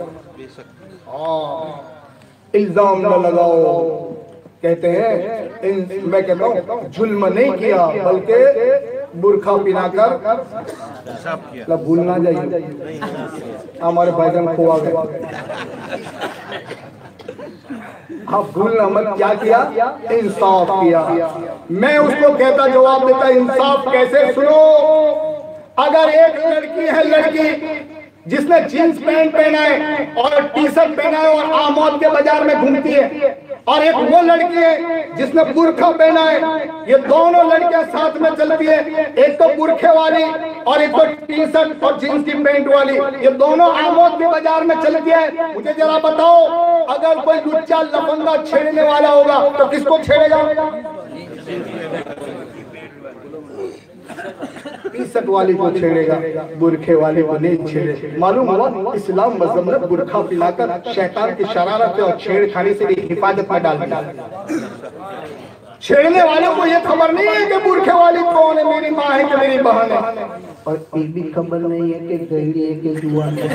इल्जाम न लगाओ, कहते हैं मैं कहता हूँ जुल्म नहीं किया बल्कि बुर्खा पहनाकर, भूल ना जाइए हमारे भाईजान खोआ गए। आप भूलना मत, क्या किया? इंसाफ किया। मैं उसको कहता, जवाब देता, इंसाफ कैसे? सुनो, अगर एक लड़की है, लड़की जिसने जींस पैंट पहना है और टी शर्ट पहना है और आमोद के बाजार में घूमती है, और एक वो लड़की है जिसने बुरखा पहना है, ये दोनों लड़कियां साथ में चलती है, एक तो बुरखे वाली और एक तो टी शर्ट और जींस की पैंट वाली, ये दोनों आमोद के बाजार में चलती है। मुझे जरा बताओ, अगर कोई लुच्चा लफंगा छेड़ने वाला होगा तो किसको छेड़ेगा? टी शर्ट वाली को छेड़ेगा, बुरखे वाले को नहीं छेड़े। मालूम हुआ, इस्लाम मज़हब ने बुरखा पिलाकर शैतान की शरारत और छेड़खानी से हिफाजत में डाल दिया। छेड़ने वालों को यह खबर नहीं है कि बुरखे वाली कौन है, मेरी माँ है कि मेरी बहन है, और ये भी खबर नहीं है कि गैरी है कि जुआ है।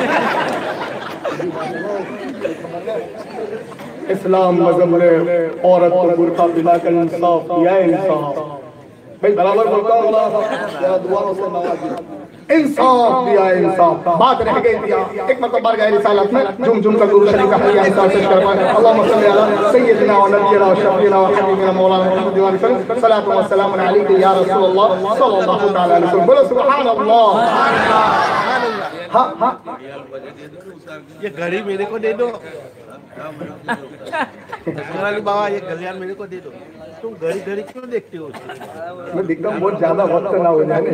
इस्लाम मज़हब ने औरत को बुरखा पिलाकर इंसाफ किया। इंसाफ भाई बराबर बोलता हूँ, दुआओं से नवाजिए। इंसाफ दिया, इंसाफ। बात रह गई थी, एक मतलब बढ़ गए रिसालत में, झुम झुम कर गुरु शरीफ का हलिया इंसाफ से कर पाए। अल्लाहुम्मा सल्ली अला सय्यिदिना व नबियिना व शफीना व हबीबिना मौलाना मुहम्मद व आलिहि सल्लल्लाहु व सल्लम अलैहि या रसूलल्लाह सल्लल्लाहु तआला अलैहि वसल्लम। बोलो सुभान अल्लाह। हाँ हाँ, ये घड़ी मेरे को दे दो बाबा, ये गलियान मेरे को दे दो। तुम घड़ी घड़ी क्यों देखते हो? मैं दिखता हूँ बहुत ज्यादा वक्त ना हो जाए।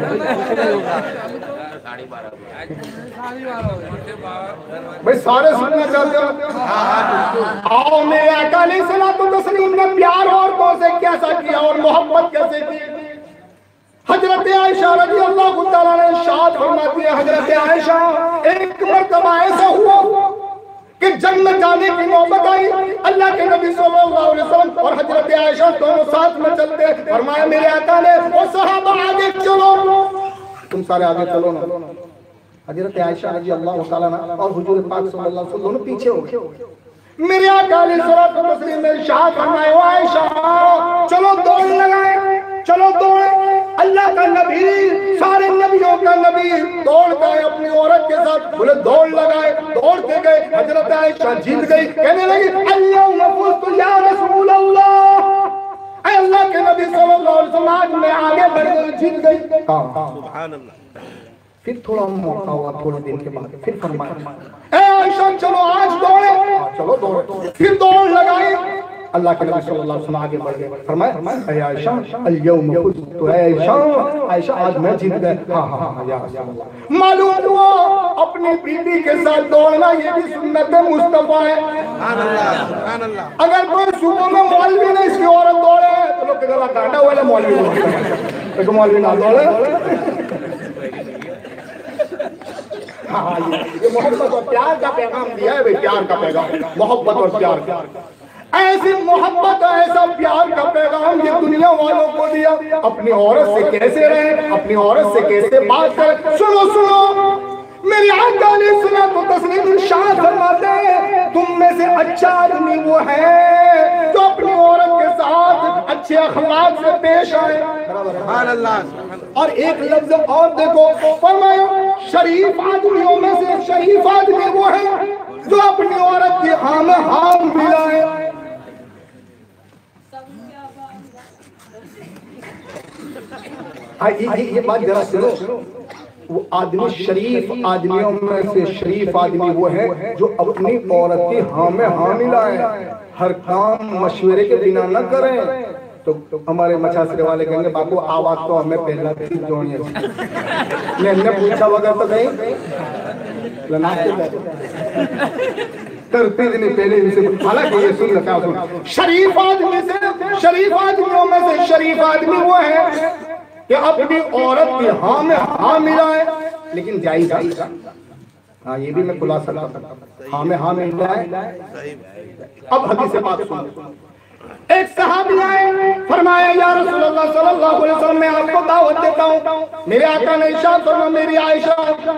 भाई सारे सुनना चाहते हो? आओ, मेरे आका ने सलातो तस्लीम ने प्यार औरतों से कैसा किया और मोहब्बत कैसे की। हजरत आयशा रज़ी अल्लाह तआला ने इरशाद फरमाती है, हजरत आयशा, एक मर्तबा ऐसा हुआ कि जंग में जाने की नौबत आई। अल्लाह के नबी सल्लल्लाहु अलैहि वसल्लम और हजरत आयशा दोनों साथ में चलते। फरमाया मेरे आका ने, ओ सहाबा आगे चलो, तुम सारे आगे चलो ना। हजरत आयशा रज़ी अल्लाह तआला और हुजूर पाक सल्लल्लाहु अलैहि वसल्लम दोनों पीछे हो गए। मेरे आका ने सलातो तस्लीम में इरशाद फरमाया, ओ आयशा चलो दौड़ लगाए, चलो दौड़। अल्लाह का नबी, सारे नबियों का नबी दौड़ता है अपनी औरत के साथ। बोले दौड़ लगाए, दौड़ते गए। हजरत आयशा जीत गई, कहने लगी अल्लाहुम्मा फुज़्तु या रसूल अल्लाह, ऐ अल्लाह के नबी सल्लल्लाहु अलैहि वसल्लम, आज मैं आगे बढ़ गई, जीत गई। सुभान अल्लाह। फिर थोड़ा मौका हुआ, थोड़े दिन के बाद फिर फरमाया, ऐ आयशा चलो आज दौड़े, चलो दौड़े। फिर दौड़ लगाए। अल्लाह के नबी सल्लल्लाहु अलैहि वसल्लम आगे बढ़ गए। फरमाया, ऐ आयशा अल-यौम फुज़्तु, आयशा आज मैं जीत गए। हाँ हाँ हाँ या रसूल अल्लाह। मालूम हुआ अपनी बीवी के साथ दौड़ना ये भी सुन्नत मुस्तफा है। सुभान अल्लाह, सुभान अल्लाह। अगर कोई सुबह में मौलवी ने इसकी औरत दौड़े तो लोग गला काटा वाला मौलवी दौड़े, तो मौलवी ना दौड़े। हाँ, ये मोहब्बत और प्यार का पैगाम दिया है भाई, प्यार का पैगाम, मोहब्बत और प्यार। ऐसी मोहब्बत, ऐसा प्यार का पैगाम ये दुनिया वालों को दिया। अपनी औरत से कैसे रहे, अपनी औरत से कैसे बात करें। सुनो सुनो, मेरे आका ने सुना तो तस्लीम इरशाद फरमाते हैं, तुम में से अच्छा आदमी वो है जो अपनी औरत के साथ अच्छे अखलाक से पेश आए। सुभान अल्लाह। और एक लफ्ज और देखो, फरमाया शरीफ आदमियों में से शरीफ आदमी वो है जो अपनी औरत की हाँ में हाँ मिलाए। ये बात जरा सुनो, वो आदमी शरीफ आदमियों में से शरीफ आदमी वो है जो अपनी औरत की हाँ में हाँ मिलाए, हर काम मशवरे के बिना न करें। तो हमारे मछासरे वाले कहेंगे बापू आवाज तो हमें पहला थी जोड़िए। मैंने पूछा वगैरह तो नहीं करते दिन पहले इनसे, हालांकि ये सुन लगा सुन, शरीफ आदमी से शरीफ आदमियों में से शरीफ आदमी वो है कि अपनी औरत की हाँ में हाँ मिलाए, लेकिन जायज। हाँ ये भी मैं खुलासा करता, हाँ में हाँ मिलाए। अब हदीस से बात सुन। एक सहाबी आए, फरमाया या रसूलल्लाह सल्लल्लाहु अलैहि वसल्लम, मैं आपको दावत देता हूँ। मेरे आका ने इरशाद फरमाया, मेरी आयशा,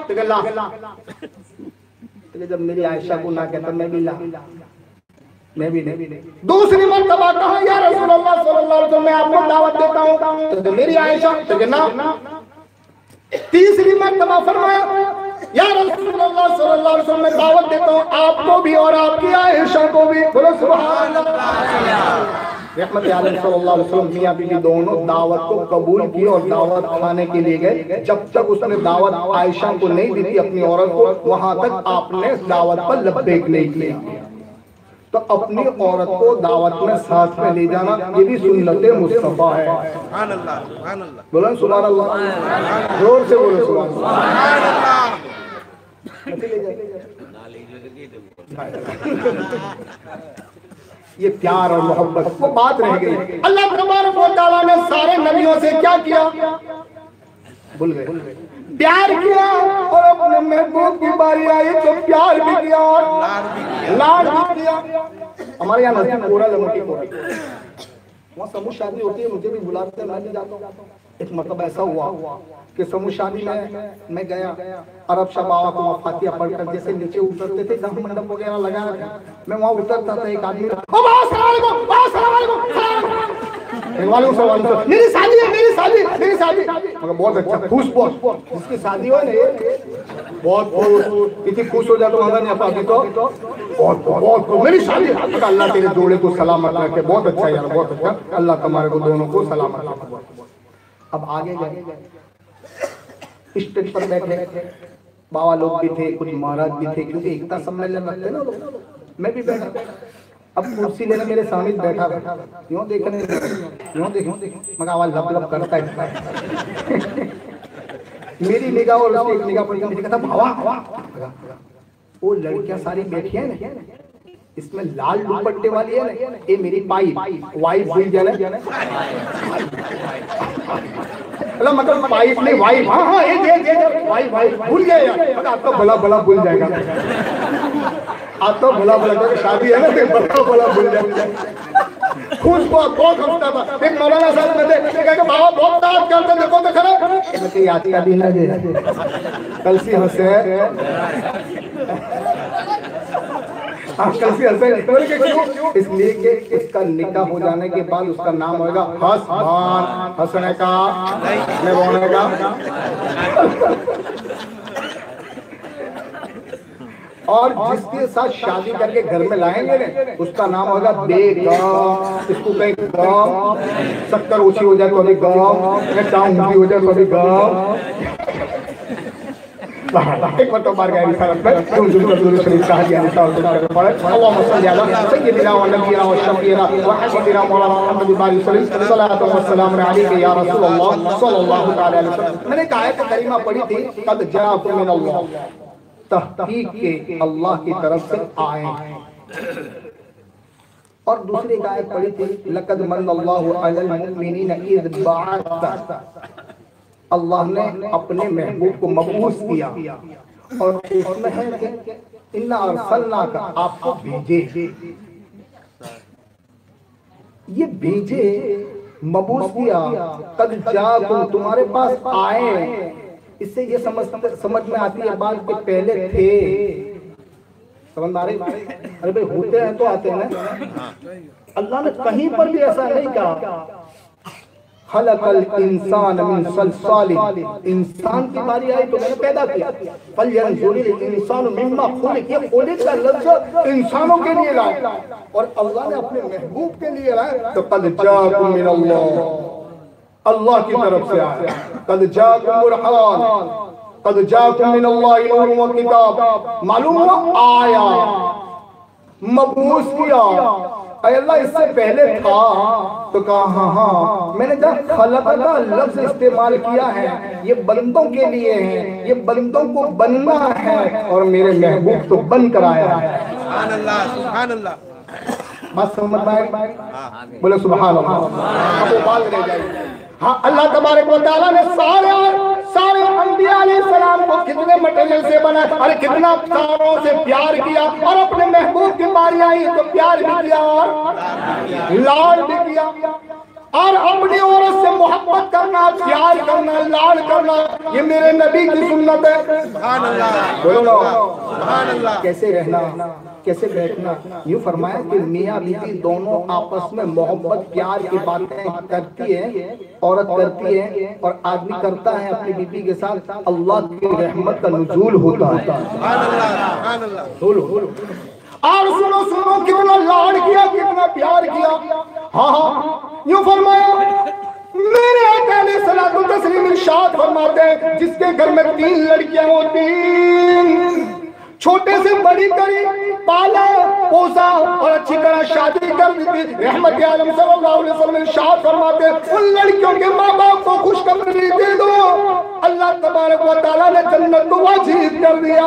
तो जब मेरी आयशा को ना कहता मैं भी ला, मैं भी नहीं। दूसरी मर्तबा कहा या रसूलल्लाह सल्लल्लाहु अलैहि वसल्लम, मैं आपको दावत देता हूँ, तो मेरी आयशा, तो ना। तीसरी मर्तबा फरमाया या रसूलल्लाह सल्लल्लाहु सल्लल्लाहु अलैहि वसल्लम मैं दावत देता हूँ आपको भी और आपकी आयशा को भी। बोलो सुभान अल्लाह। रहमत आलम सल्लल्लाहु अलैहि वसल्लम मियां बीवी दोनों दावत को कबूल किए और दावत खाने के लिए गए। जब तक उसने दावत आयशा को नहीं दी थी अपनी औरत को, वहां तक आपने दावत पर लब्बैक नहीं किया। तो अपनी औरत को दावत में साथ में ले जाना ये भी सुन्नत मुस्तफा है। सुभान अल्लाह, सुभान अल्लाह। बोलो सुभान अल्लाह, जोर से बोलो सुभान अल्लाह। ये प्यार और मोहब्बत वो बात रह गई। अल्लाह तबारक व तआला ने सारे नबियों से क्या किया? भूल गए। प्यार किया और अपने महबूब की बारी आई तो प्यार भी किया और लाड भी किया। हमारे यहाँ नजदीक कोरा लमटी कोरा, वहाँ समूह शादी होती है, मुझे भी बुलाते हैं, मैं भी जाता हूँ। एक मतलब ऐसा हुआ कि समूह शादी में मैं गया, अरब शाह बाबा को फातिहा पढ़कर जैसे नीचे उतरते थे, जहाँ मंडप वगैरह लगाया था, मैं वहाँ उतरता था। एक आदमी मेरी शादी है, मेरी शादी, मेरी शादी। मगर बहुत अच्छा खुश, बहुत जिसकी शादी हो ना बहुत खुश, इतनी खुश हो जाता मगर नहीं पाती तो बहुत बहुत मेरी शादी। अल्लाह तेरे जोड़े को सलामत रखे। बहुत अच्छा यार, बहुत अच्छा। अल्लाह तुम्हारे को दोनों को सलामत रखे। अब आगे गए, स्टेज पर बैठे, बाबा लोग भी थे, कुछ महाराज भी थे, क्योंकि एकता सम्मेलन रखते ना लोग। मैं भी बैठा, अब कुर्सी लेने मेरे सामने बैठा, यूं देखने मगर आवाज लब लब करता है। मेरी निगाह और उसकी एक निगाह पर कहता भावा, वो लड़कियां सारी बैठी है ना, इसमें लाल दुपट्टे वाली है ना, ये मेरी पाइप वाइफ भूल जाना। मतलब पाइप नहीं वाइफ, हाँ हाँ ये वाइफ भूल गए यार। आप तो भला भला भूल जाएगा, आप तो भला भला शादी है ना, भला भला भूल जाएगा। खुश बहुत हंसता था। एक मौलाना साहब में थे, बाबा बहुत तारीफ करते, देखो तो खरा आज का दिन है, कल सी हंसे कल सी हंसे, इसलिए कि इसका निकाह हो जाने के बाद उसका नाम होगा हसबान, हंसने का नहीं बोलने का। और जिसके साथ शादी करके घर में लाएंगे ना, उसका नाम होगा बेगम। इसको कहीं गम, शक्कर ऊंची हो जाए तो अभी गम, टांग ऊंची हो जाए तो अभी गम। एक बार तो बार गया रिसालत में तुम जुल शरीफ कहा दिया रिसालत कर पड़े। अल्लाहुम्मा सल्ली अला सय्यिदिना व नबियिना व शफीना व हबीबिना मौलाना मुहम्मद बारी सल्लल्लाहु सल्लल्लाहु व सलाम अलैहि या रसूलल्लाह सल्लल्लाहु तआला अलैहि वसल्लम। मैंने कहा है करीमा पढ़ी थी, कद जाअकुम मिनल्लाह, तहकीक के अल्लाह की तरफ से आए। और दूसरी आयत पढ़ी थी, लक़द मन्नल्लाहु अलल मुमिनीना इज़ बअथ, अल्लाह ने अपने महबूब को मबूस किया। और इसमें है कि इन्ना अरसलनाका, आपको भेजे, ये भेजे मबूस किया, कद जाकुम, तुम्हारे पास आए। इससे ये समझ में आती है बात कि पहले थे, समझ में आ रही? अरे भाई होते हैं तो आते हैं ना। अल्लाह ने कहीं पर भी ऐसा नहीं कहा खलकल इंसान मिन सलसालिन, इंसान की बारी आई तो मैंने पैदा किया। फलयंजुरिल इंसान मिम्मा खुलिक, ये खुलिक का लफ्ज इंसानों के लिए लाया और अल्लाह ने अपने महबूब के लिए लाया। तो कद जाकुम मिनल्लाह, अल्लाह की तरफ से आया। कद जाकुम बुरहान, कद जाकुम मिनल्लाहि नूरुन व किताब, मालूम हुआ आया, मबूस किया। अल्लाह इससे पहले था तो कहा हाँ, मैंने जब खलक का लफ्ज इस्तेमाल किया है, ये बंदों के लिए है, ये बंदों को बनना है और मेरे महबूब तो बन कर आया है। सुभान अल्लाह, सुभान अल्लाह। बात समझ में आई? बोले सुभान अल्लाह। अब वो बात रह जाएगी। हाँ, अल्लाह तबारक व तआला ने सारे अंबिया अलैहिस्सलाम को कितने मटेरियल से बनाया, अरे कितना सारों से प्यार किया और अपने महबूब की बारी आई तो प्यार भी किया और लाड भी किया। और अपनी औरत से मोहब्बत करना, प्यार करना, लाड करना, ये मेरे नबी की सुन्नत है। सुभान अल्लाह, बोलो ना, सुभान अल्लाह। कैसे रहना, कैसे बैठना। यूँ फरमाया कि मियाँ बीवी दोनों आपस में मोहब्बत प्यार की बातें करती है, औरत करती है और आदमी करता है अपनी बीवी के साथ, अल्लाह की रहमत का नुज़ूल होता है। सुभान अल्लाह। बोलो और सुनो सुनो, कितना लाड किया, कितना प्यार किया। हाँ हाँ, यूं फरमाया मेरे आका ने सलातो तस्लीम इरशाद फरमाते हैं, जिसके घर में 3 लड़कियां होती, छोटे से बड़ी करी, पाला पोसा और अच्छी तरह शादी कर दी थी। रहमत आलम सल्लल्लाहु अलैहि वसल्लम इरशाद फरमाते हैं, उन लड़कियों के माँ बाप को खुशखबरी दे दो, अल्लाह तबारक व तआला ने जन्नत को वाजिब कर दिया।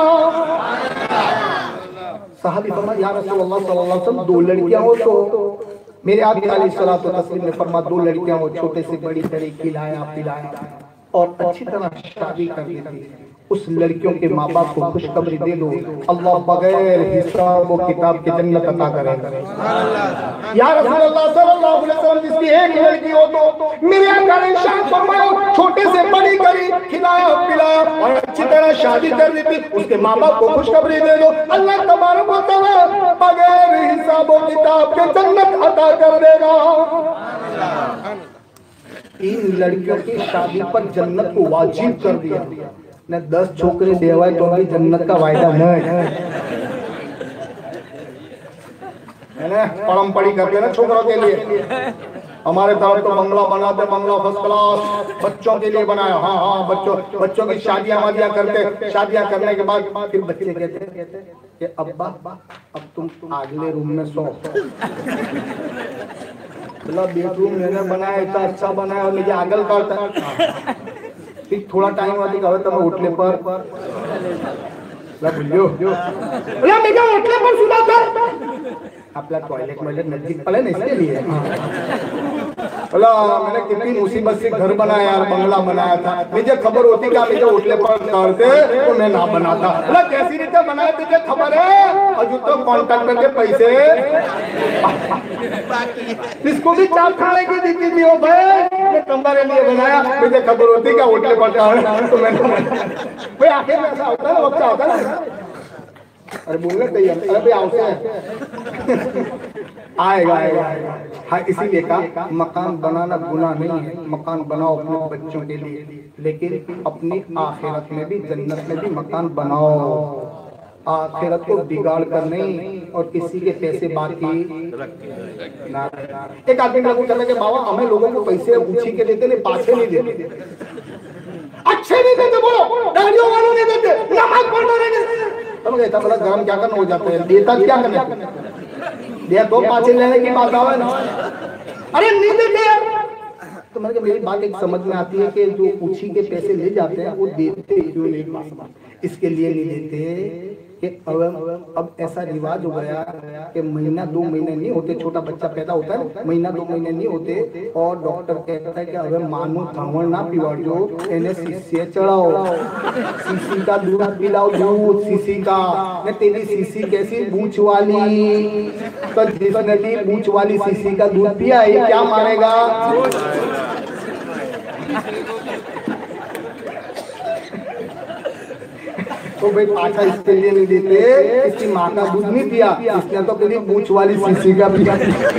सहाबी फरमाया या रसूलल्लाह सल्लल्लाहु अलैहि वसल्लम 2 लड़कियां हो तो मेरे आका अलैहिस्सलातु वस्सलाम ने फरमाया 2 लड़कियां हो, छोटे से बड़ी करे, खिलाया पिलाया और अच्छी तरह शादी कर दी थी। उस लड़कियों के माँ बाप को खुशखबरी दे दो, अल्लाह बगैर हिसाब व किताब के जन्नत अता करेगा। या रसूलल्लाह सल्लल्लाहु अलैहि वसल्लम, जिसकी 1 लड़की हो तो मेरे आका ने इरशाद फरमाया, छोटे से बड़ी करी, खिलाया पिलाया और अच्छी तरह शादी कर दी थी, उसके माँ बाप को खुशखबरी दे दो, अल्लाह तबारक व तआला बगैर हिसाब व किताब के जन्नत अता कर देगा। इन लड़कियों की शादी पर जन्नत को वाजिब कर दिया ने 10 छोकरे देवाए तो भी जन्नत का वायदा नहीं है ना। परम पड़ी करते ना छोकरों के लिए। हमारे तरफ तो बंगला बनाते, बंगला फर्स्ट क्लास बच्चों के लिए बनाया। हाँ हाँ, बच्चों की शादियां वादियां करते, शादियां करने के बाद फिर बच्चे कहते कि अब्बा अब तुम अगले रूम में सो। बेडरूम मैंने बनाया, इतना अच्छा बनाया और मुझे आगल करता। फिर थोड़ा टाइम वाली कहा तो मैं उठने पर उठने पर सुना था आपला टॉयलेट में नजदीक पड़े ना, इसके लिए बोला मैंने कितनी मुसीबत से घर बनाया यार, बंगला बनाया था, मुझे खबर होती कि मुझे उठले पर करते तो मैं ना बनाता। बोला कैसी रीते बनाया तुझे खबर है, और जो तो कॉन्टैक्ट करके पैसे इसको भी चाप खाने की दी थी। ओ भाई तुम्हारे लिए बनाया, मुझे खबर होती क्या उठले पर तो मैंने आखिर में ऐसा होता है, वक्त होता है। अरे बोलने तैयार, अरे भाई आओ आएगा आएगा। हाँ इसीलिए कहा मकान बनाना गुनाह नहीं है, मकान बनाओ अपने बच्चों के लिए, लेकिन अपनी आखिरत में भी, जन्नत में भी मकान बनाओ। आखिरत को बिगाड़ कर नहीं और किसी के पैसे बाकी ना। एक आदमी लोगों को कि बाबा हमें लोगों को पैसे उछी के देते नहीं, पाछे नहीं देते, अच्छे नहीं देते, बोलो दाढ़ियों वालों नहीं देते, नमाज पढ़ने नहीं देते। तो कहता बड़ा गरम क्या करना हो जाता है, देता क्या करना दिया तो पाछे लेने की बात आवे ना। अरे नहीं देते तो मतलब मेरी बात एक समझ में आती है कि जो उछी के पैसे ले जाते हैं वो देते क्यों नहीं, इसके लिए नहीं देते कि अब ऐसा रिवाज हो गया कि महीना 2 महीने नहीं होते, छोटा बच्चा पैदा होता है, महीना 2 महीने नहीं होते और डॉक्टर कहता है कि अगर मानो धावण ना पिवाड़ो, इन्हें शीशी चढ़ाओ, शीशी का दूध पिलाओ, दूध शीशी का। न तेरी शीशी कैसी बूच वाली, तो जिसने भी बूच वाली शीशी का दूध पिया है क्या मानेगा। तो भाई पाछा इसके लिए नहीं देते, इसकी माँ का दूध नहीं पिया, इसने तो कभी बूच वाली शीशी का पिया।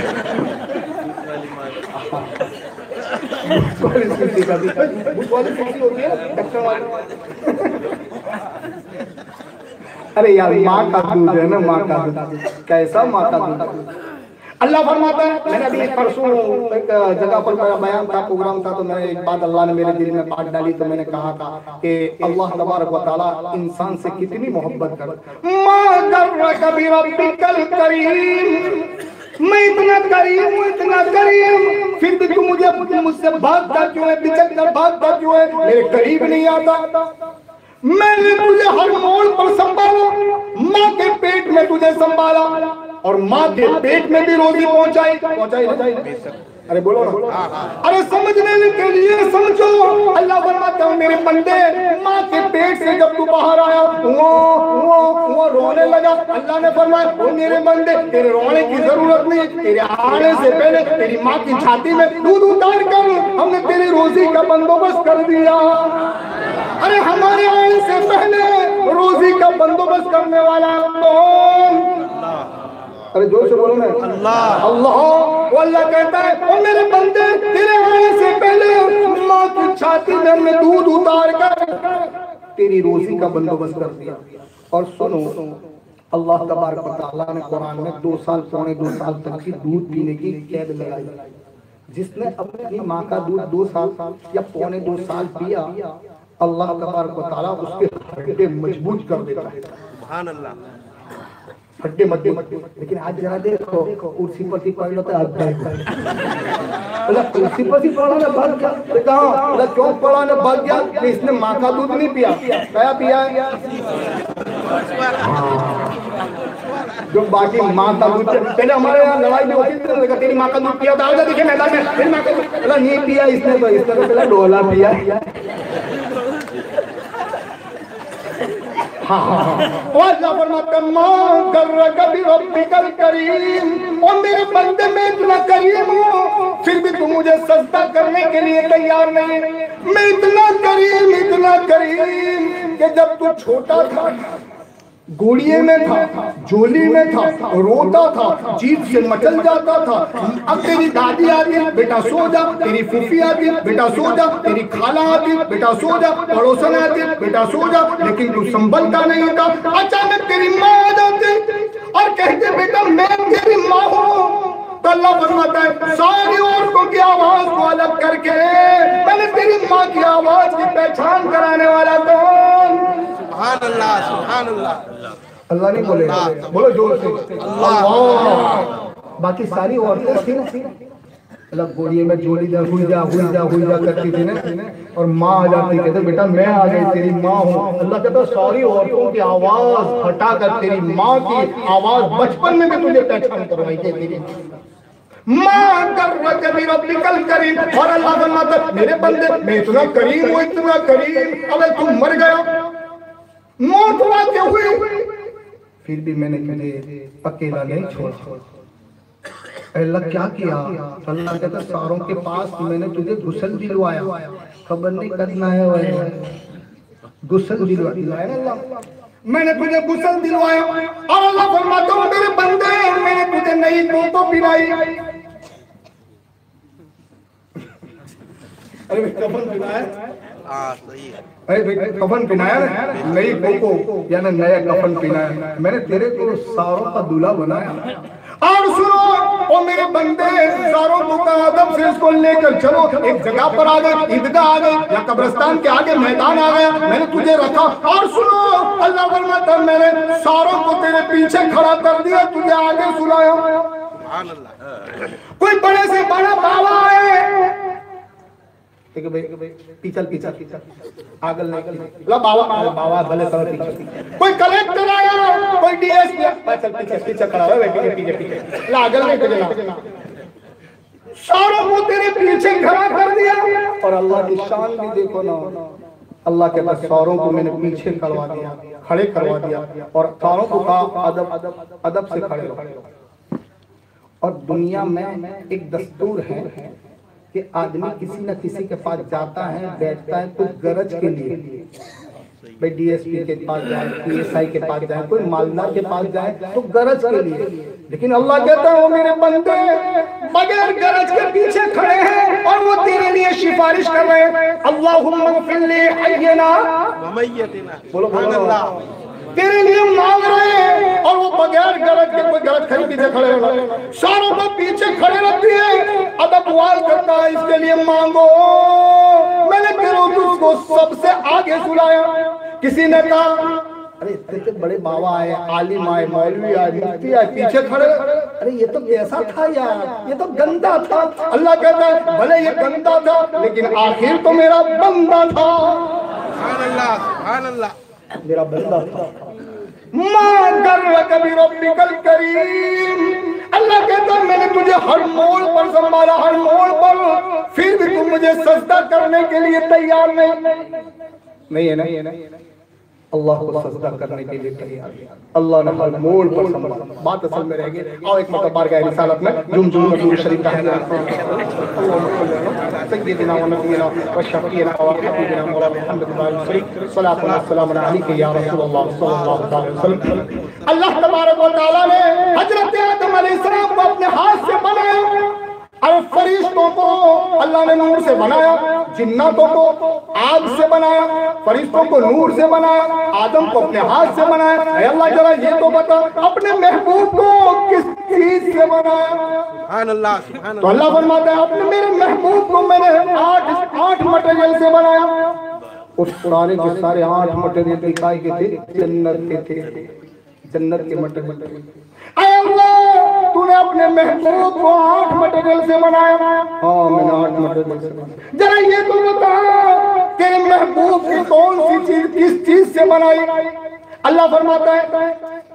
अरे यार माँ का दूध है ना, माँ का दूध कैसा माँ का दूध। अल्लाह फरमाता है, मैंने अभी परसों एक जगह पर मेरा बयान था, प्रोग्राम था, तो मैंने एक बात अल्लाह ने मेरे दिल में बात डाली, तो मैंने कहा था कि अल्लाह तबारक व तआला इंसान से कितनी मोहब्बत करता है। मा दर्रका बिरब्बिकल करीम, मैं इतना करीम हूँ, इतना करीम, फिर भी तू मुझसे भागता क्यों है, बिछड़ कर भागता क्यों है, मेरे करीब नहीं आता। मैंने तुझे हर मोड़ पर संभाला, माँ के पेट में तुझे संभाला और माँ के पेट में भी रोजी पहुंचाई। अरे बोलो ना, अरे समझने के लिए समझो। अल्लाह फरमाता है मेरे बंदे, माँ के पेट से जब तू बाहर आया वो रोने लगा। अल्लाह ने फरमाया वो मेरे बंदे तेरे रोने की जरूरत नहीं, तेरे आने से पहले तेरी माँ की छाती में दूध उतार कर हमने तेरी रोजी का बंदोबस्त कर दिया। अरे हमारे आने से पहले रोजी का बंदोबस्त करने वाला कौन? अरे जोर से बोलो ना, अल्लाह। अल्लाह अल्लाह कहता है ओ मेरे बंदे तेरे आने से पहले माँ की छाती में हमने दूध उतार कर तेरी रोजी का बंदोबस्त कर दिया। और सुनो अल्लाह तबारक व तआला ने कुरान में 2 साल पौने 2 साल तक की दूध पीने की कैद लगाई। जिसने अपनी माँ का दूध 2 साल या पौने 2 साल पिया, अल्लाह तबारक व तआला उसके हड्डी मजबूत कर देता है। सुभान अल्लाह, हड्डी मजबूत। लेकिन आज जरा देखो कुर्सी पर ही पड़ लेता है, कुर्सी पर ही पड़ा ने भाग गया, कहा क्यों पड़ा ने भाग गया? इसने माँ का दूध नहीं पिया, क्या पिया? जो बाकी माँ का दूध, पहले हमारे यहाँ लड़ाई में होती थी, तेरी माँ का दूध पिया था, आजा देखिए मैदान में, तेरी माँ का दूध नहीं पिया इसने, तो इसने तो पहले डोला पिया। अल्लाह फरमाता है मां गर्रका बिरब्बिकल करीम, और मेरे बंदे में इतना करीम हूँ फिर भी तुम मुझे सजदा करने के लिए तैयार नहीं। मैं इतना करीम कि जब तू छोटा था, गोलिये में था, जोली में था, रोता था, जीभ से मचल जाता था, अब तेरी दादी आती बेटा सो जा, तेरी फूफी आती बेटा सो जा, तेरी खाला आती बेटा सो जा, पड़ोसन आती बेटा सो जा, लेकिन तू संभलता नहीं था। अचानक तेरी माँ आ जाती और कहते बेटा मैं तेरी माँ हूँ, तो अल्लाह फरमाता है सारी औरतों की आवाज को अलग करके मैंने तेरी माँ की आवाज की पहचान कराने वाला कौन? सुभान अल्लाह, सुभान अल्लाह। अल्लाह नहीं बोले, बोलो जोर से अल्लाह। बाकी सारी औरतें थी ना, मतलब गोलिये में जोली जा हुई जा करती थी ना, और माँ आ जाती, कहते बेटा मैं आ गई तेरी माँ हूँ। अल्लाह कहता सारी औरतों की आवाज हटा कर तेरी माँ की आवाज बचपन में भी तुझे पहचान करवाई थी, माँ गर्रका बिरब्बिकल करीम। और अल्लाह फरमाता मेरे बंदे मैं इतना करीम हूँ, इतना करीम, अगर तू मर गया, मौत वाक़ हुई, फिर भी मैंने तुझे अकेला नहीं छोड़ा। अल्लाह क्या किया? अल्लाह कहता सारों के पास मैंने तुझे गुस्ल दिलवाया, खबर नहीं करना है वह गुस्ल दिलवाया ना अल्लाह, मैंने तुझे गुस्ल दिलवाया। और अल्लाह फरमाता हूँ मेरे बंदे मैंने तुझे नई तो पिलाई। अरे कफन पिलाया, सही है। अरे कफन पिनाया ना, नई कोको यानी नया कफन पिनाया, मैंने तेरे को सारों का दूल्हा बनाया। और सुनो ओ मेरे बंदे, सारों को अदब से इसको लेकर चलो, एक जगह पर आ गए, ईदगाह आ गए या कब्रिस्तान के आगे मैदान आ गया, मैंने तुझे रखा। और सुनो अल्लाह फरमाता मैंने सारों को तेरे पीछे खड़ा कर दिया, तुझे आगे सुलाया। सुभान अल्लाह। कोई बड़े से बड़ा बाबा है, पीछल आगल नहीं, बाबा भले कोई कलेक्टर आया, कोई डीएसपी पीछे खड़ा है, पीछे आगल नहीं, सारों को तेरे पीछे खड़ा कर दिया। और अल्लाह की शान भी देखो ना, अल्लाह के पास सारों को मैंने पीछे करवा दिया, खड़े करवा दिया, और सारों को कहा अदब से खड़े हो। और दुनिया में एक दस्तूर है कि आदमी किसी न किसी के पास जाता है, बैठता है तो गरज के लिए, भाई डीएसपी के पास जाए, पीएसआई के पास जाए, कोई मालदार के पास जाए तो गरज के लिए। लेकिन अल्लाह कहता है वो मेरे बंदे बगैर गरज के पीछे खड़े हैं और वो तेरे लिए सिफारिश कर रहे हैं, अल्लाहुम्मा ग़फ़िर ली हय्यना व मय्यितना, बोलो अल्लाह, तेरे लिए मांग रहे हैं। और वो बगैर गरज के, कोई गरज खड़ी पीछे खड़े हो, सारों को पीछे खड़े रखती है, अदब वाल करता है, इसके लिए मांगो। मैंने फिर उसको सबसे आगे सुलाया। किसी ने कहा अरे इतने बड़े बाबा आए, आलिम आए, मौलवी आए, मुफ्ती आए, पीछे खड़े, अरे ये तो कैसा था यार, ये तो गंदा था। अल्लाह कहता है भले ये गंदा था लेकिन आखिर तो मेरा बंदा था। सुभान अल्लाह, सुभान अल्लाह, मेरा बंदा था। मां गर्रका बिरब्बिकल करीम, अल्लाह कहता है मैंने तुझे हर मोड़ पर संभाला, हर मोड़ पर, फिर भी तुम मुझे सजदा करने के लिए तैयार नहीं है ना? अल्लाह को सजदा करने के लिए तैयार, अल्लाह ने हर मोड़ पर संभाला। बात असल में रह गई। और एक मतलब बारगाह रिसालत में जुमजुम नबी शरीफ का है, सय्यदना व नबीना व शफीना व हबीबना मौलाना मुहम्मद शरीफ सल्लल्लाहु अलैहि वसल्लम अलैहि या रसूलुल्लाह सल्लल्लाहु अलैहि वसल्लम। अल्लाह तबारक व तआला ने हजरत आदम अलैहिस्सलाम को अपने हाथ से बनाया और फरिश्तों को अल्लाह ने नूर से बनाया। जिन्नातों को आग से बनाया, फरिश्तों को नूर से बनाया, आदम को अपने हाथ से बनाया। ऐ अल्लाह जरा ये तो बता अपने महबूब को किस चीज से बनाया? सुभान अल्लाह, सुभान तो अल्लाह फरमाता है अपने मेरे महबूब को मैंने आठ मटेरियल से बनाया। उस सारे के सारे 8 मटेरियल दिखाई के थे, जन्नत के थे, जन्नत के मटेरियल। ऐ अल्लाह तूने अपने महबूब को 8 मटेरियल से बनाया। हाँ मैंने 8 मटेरियल से बनाया। जरा ये तो बता तेरे महबूब की कौन सी चीज किस चीज से बनाई? अल्लाह फरमाता है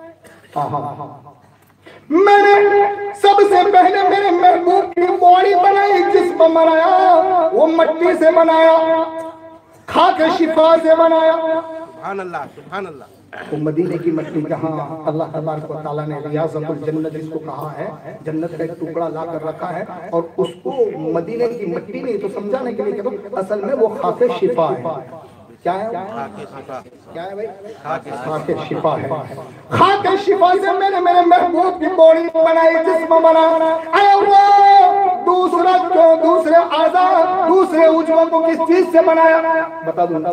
मैंने सबसे पहले मेरे महबूब की बॉडी बनाई, जिस्म बनाया वो मट्टी से बनाया, खाके शिफा से बनाया। सुभान अल्लाह, सुभान अल्लाह। तो मदीने की मट्टी जहाँ अल्लाह तबारक व तआला ने रियाज़तुल जन्नत जिसको कहा है, जन्नत का एक टुकड़ा ला कर रखा है और उसको मदीने की मट्टी नहीं तो समझाने के लिए कहता असल में वो खाके शिफा है। क्या है? क्या है भाई? खाके शिफा है। खाके शिफा से मैंने मेरे महबूब की बॉडी बनाई, जिस्म बनाया। दूसरा क्यों दूसरे आज़ा दूसरे उज्जवल को किस चीज से बनाया? बता दूं।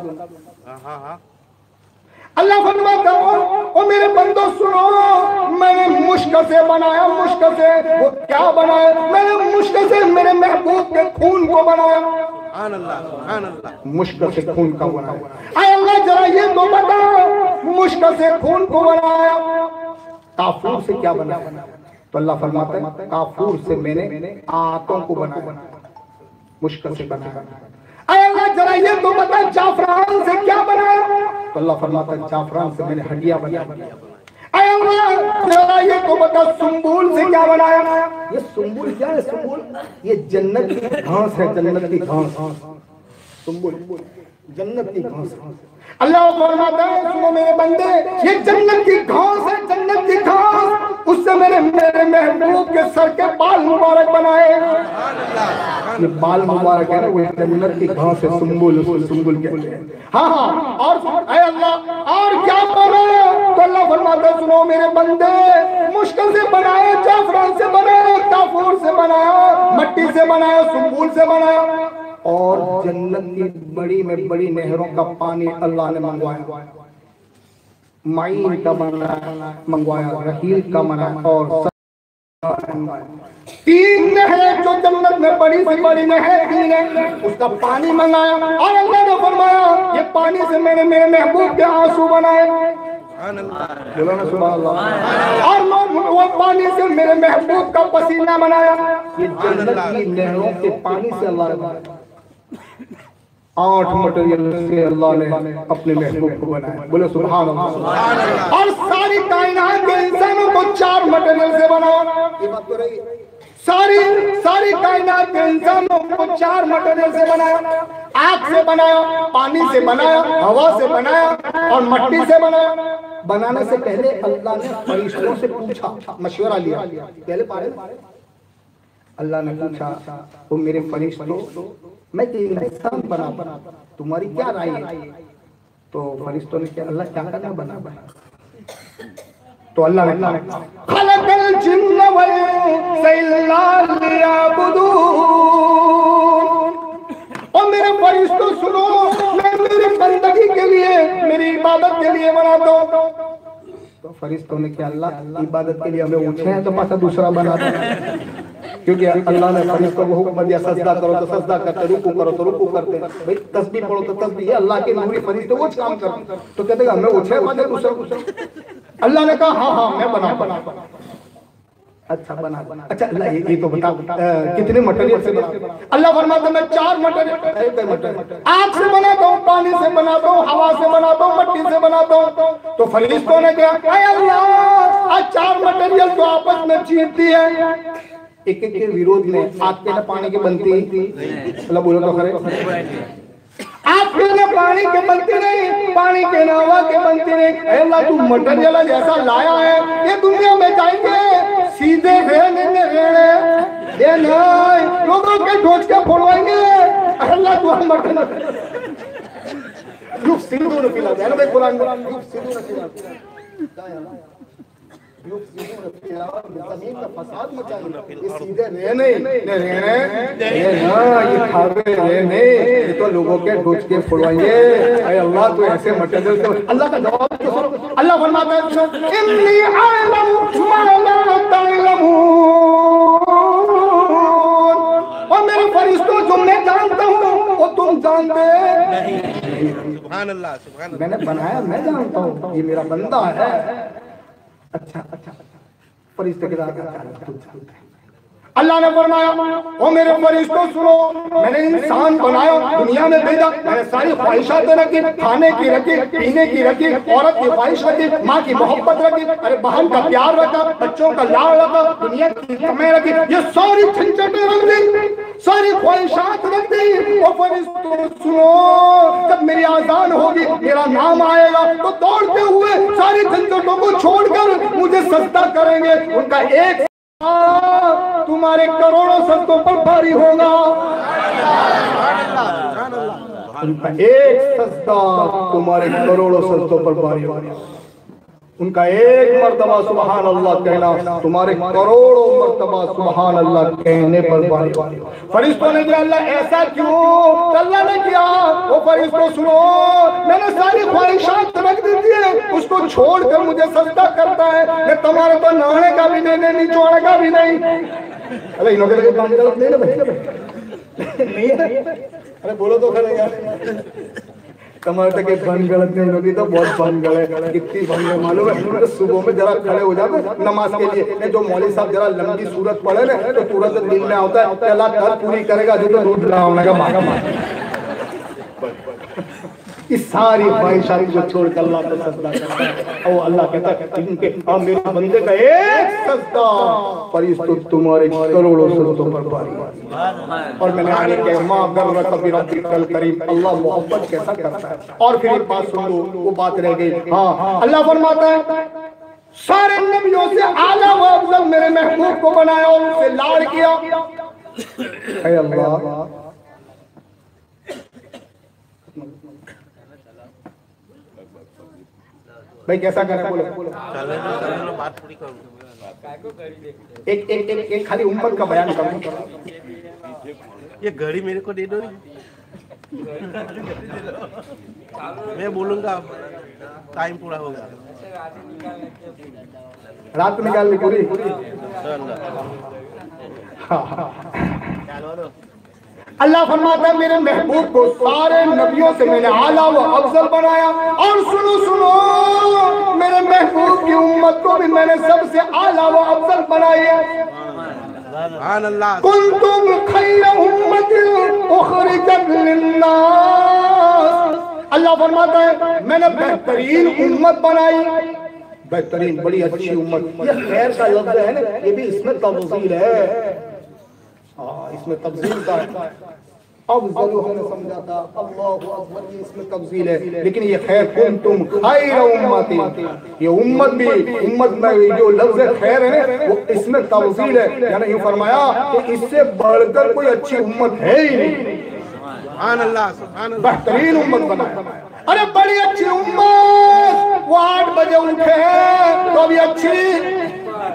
अल्लाह फरमाता है ओ मेरे बंदो सुनो, मैंने मुश्क से बनाया। मुश्क से वो क्या बनाया? मैंने मुश्क से मेरे महबूब के खून को बनाया। सुभान अल्लाह, सुभान अल्लाह। मुश्क से खून का बनाया। ऐ अल्लाह जरा ये तो बता मुश्क से खून को बनाया, काफूर से क्या बनाया? तो अल्लाह फरमाता है काफूर से मैंने आंतों को बनाया, मुश्क से बनाया। ऐ अल्लाह जरा ये तो बता जाफरान से क्या बनाया? तो अल्लाह फरमाता है जाफरान से मैंने हड्डियां बनाई। ऐ अल्लाह जरा ये तो बता सुंबुल से क्या बनाया? ये सुंबुल क्या है? सुंबुल ये जन्नत की घास है, जन्नत की घास। सुंबुल जन्नत की घास। अल्लाह फरमाता है सुनो मेरे बंदे ये जन्नत की घास है, जन्नत की घास। उससे मेरे महबूब के सर के बाल मुबारक बनाए। ये बाल मुबारक है ना, वो जन्नत की घास है, सुंबुल, उसको सुंबुल कहते हैं। हाँ और ऐ अल्लाह और क्या बनाया? तो अल्लाह फरमाता है सुनो मेरे बंदे मुश्किल से बनाए, जाफरान से बनाया, काफूर से बनाया, मट्टी से बनाया, सुंबुल से बनाया और जन्नत की बड़ी में बड़ी नहरों का पानी अल्लाह ने मंगवाया। माइन का मंगवाया, रहील का मंगवाया और 3 नहरें जो जन्नत में बड़ी से बड़ी नहर 3 है, उसका पानी मंगाया और अल्लाह ने फरमाया ये पानी से मैंने मेरे महबूब के आंसू बनाए। बोलो ना सुभान अल्लाह। और वो पानी से मेरे महबूब का पसीना बनाया। ये जन्नत की नहरों के पानी से अल्लाह ने 8 मटेरियल से अल्लाह ने अपने महबूब को बनाया। बोले सुभान अल्लाह। और सारी कायनात के इंसानों को 4 मटेरियल से बनाया। ये बात तो रही सारी कायनात के इंसानों को 4 मटेरियल से बनाया। आग से बनाया, पानी से बनाया, हवा से बनाया और मट्टी से बनाया। बनाने से पहले अल्लाह ने फरिश्तों से पूछा, मशवरा लिया। पहले पारे अल्लाह ने पूछा वो मेरे फरिश्तों मैं इंसान बना तुम्हारी क्या राय है? तो फरिश्तों ने क्या अल्लाह क्या करना बना? तो अल्लाह ने खलकल जिन्न वल इल्ला लियाबुदून। और मेरे फरिश्तों सुनो मैं मेरी बंदगी के लिए मेरी इबादत के लिए बनाता हूं। तो फरिश्तों ने क्या अल्लाह इबादत के लिए हमें पूछे हैं तो पासा दूसरा बना देना, क्योंकि अल्लाह ने फरिश्तों को हुक्म दिया सजदा करो तो सजदा करते, रुकू करो तो रुकू करते, भाई तस्बीह पढ़ो तो तस्बीह। ये अल्लाह के नूरी फरिश्ते वो काम करते, तो कहते हमें पूछे पासा दूसरा। अल्लाह ने कहा हाँ मैं बना। अच्छा बना। अच्छा अल्लाह ये तो बता कितने मटेरियल से बना? अल्लाह फरमाता मैं 4 मटेरियल आग से बनाता हूँ, पानी से बनाता हूँ, हवा से बनाता हूँ, मट्टी से बनाता हूँ। तो फरिश्तों ने कहा अल्लाह आज 4 मटेरियल तो आपस में जीतती है, एक के विरोध में आग के न पानी के बनती। अल्लाह बोलो तो खरे आग के न पानी के बनती नहीं, पानी के न हवा के बनती नहीं। अल्लाह तू मटेरियल जैसा लाया है ये दुनिया में जाएंगे सीधे लोगों के ठोच के फोड़वाएंगे। अल्लाह तू हम मटेरियल युग सिंधु न पिला दे भाई कुरान युग सिंधु न पिला। जमीन में फसाद मचाएंगे, ये सीधे रहने ये खावे रहने, ये तो लोगों के डोच के फुड़वाएंगे। अरे अल्लाह तो ऐसे मटे दे, तो अल्लाह का जवाब तो सुनो। अल्लाह फरमाता है इन्नी अअलमु मा ला तअलमून, और मेरे फरिश्तों जो मैं जानता हूँ वो तुम जानते नहीं। सुभान अल्लाह, सुभान अल्लाह। मैंने बनाया, मैं जानता हूँ, ये मेरा बंदा है। अच्छा, फरिश्ते के साथ अल्लाह ने फरमाया ओ मेरे फरिश्तों सुनो, मैंने इंसान बनाया, दुनिया में भेजा, मैंने सारी ख्वाहिशात रखी, खाने की रखी, पीने की रखी, औरत की ख्वाहिश रखी, माँ की मोहब्बत रखी, अरे बहन का प्यार रखा, बच्चों का लाड़ रखा, दुनिया की कमाई रखी, ये सारी झंझटें रख दी, सारी ख्वाहिशात रख दी। और फरिश्तों सुनो, जब मेरी आजान होगी, मेरा नाम आएगा, तो दौड़ते हुए सारी झंझटों को छोड़कर मुझे सजदा करेंगे। उनका एक तुम्हारे करोड़ों सजदों पर भारी होगा, उनका एक सजदा तुम्हारे करोड़ों सजदों पर भारी होगा। उनका एक मर्तबा सुभान अल्लाह कहना तुम्हारे करोड़ों मर्तबा सुभान अल्लाह कहने पर भारी होगा। फरिश्तों ने कहा अल्लाह ऐसा क्यों? अल्लाह ने किया, वो फरिश्तों सुनो, मैंने सारी ख्वाहिशात रख दी थी, उसको छोड़कर मुझे सजदा करता है। मैं तुम्हारे तो नहाने का भी नहीं, निचोड़ने का भी नहीं। अरे इन्होंने गलत नहीं ना नहीं है, अरे बोलो तो करेगा। कमर तक एक बन गलत नहीं होगी तो बहुत बन गए, कितनी बन गए मालूम है? तो सुबह में जरा खड़े हो जाते नमाज के लिए, जो मौलवी साहब जरा लंबी सूरत पढ़े ना तो तुरंत दिल में आता है अल्लाह कर पूरी करेगा, जो तो रूठ रहा होने का मांगा इस सारी ख्वाहिशात को छोड़कर अल्लाह को सजदा करता है। और अल्लाह कहता है इनके और मेरे बंदे का एक सजदा फरिश्तों तुम्हारे करोड़ों सजदों पर भारी। और मैंने आगे कहा मां गर्र कभी रब्बिकल करीम, अल्लाह मोहब्बत कैसा करता है। और फिर एक बात सुन लो, वो बात रह गई। हाँ, अल्लाह फरमाता है सारे नबियों से आला व अफजल मेरे महबूब को बनाया और उससे लाड़ किया। ऐ अल्लाह, भाई कैसा करें बोलो? चलो बात पूरी करो। एक खाली उम्मत का बयान करूं। ये घड़ी मेरे को दे दो, मैं बोलूंगा टाइम पूरा होगा। रात निकाल ली पूरी। अल्लाह फरमाता है मेरे महबूब को सारे नबियों से मैंने आला व अफजल बनाया। और सुनो सुनो, मेरे महबूब की उम्मत को भी मैंने सबसे आला व अफजल बनाया। कुंतुम खैर उम्मतिन उखरिजत लिन्नास, अल्लाह फरमाता है मैंने बेहतरीन उम्मत बनाई, बेहतरीन बड़ी अच्छी उम्मत। ये खैर का लफ्ज है ना, ये भी इसमें तफसील है, इसमें तफसील का अफजल हमने समझा था, अल्लाहु अकबर की इसमें तफसील है। लेकिन ये खैर कुंतुम खैर उम्मती, ये उम्मत भी, उम्मत में जो लफ्ज खैर है वो इसमें तफसील है। यानी ये फरमाया कि इससे बढ़कर कोई अच्छी उम्मत है ही नहीं। सुभान अल्लाह, सुभान अल्लाह, बेहतरीन उम्मत बनाया। अरे बड़ी अच्छी उम्मत, वो 8 बजे उठे हैं तो अभी अच्छी।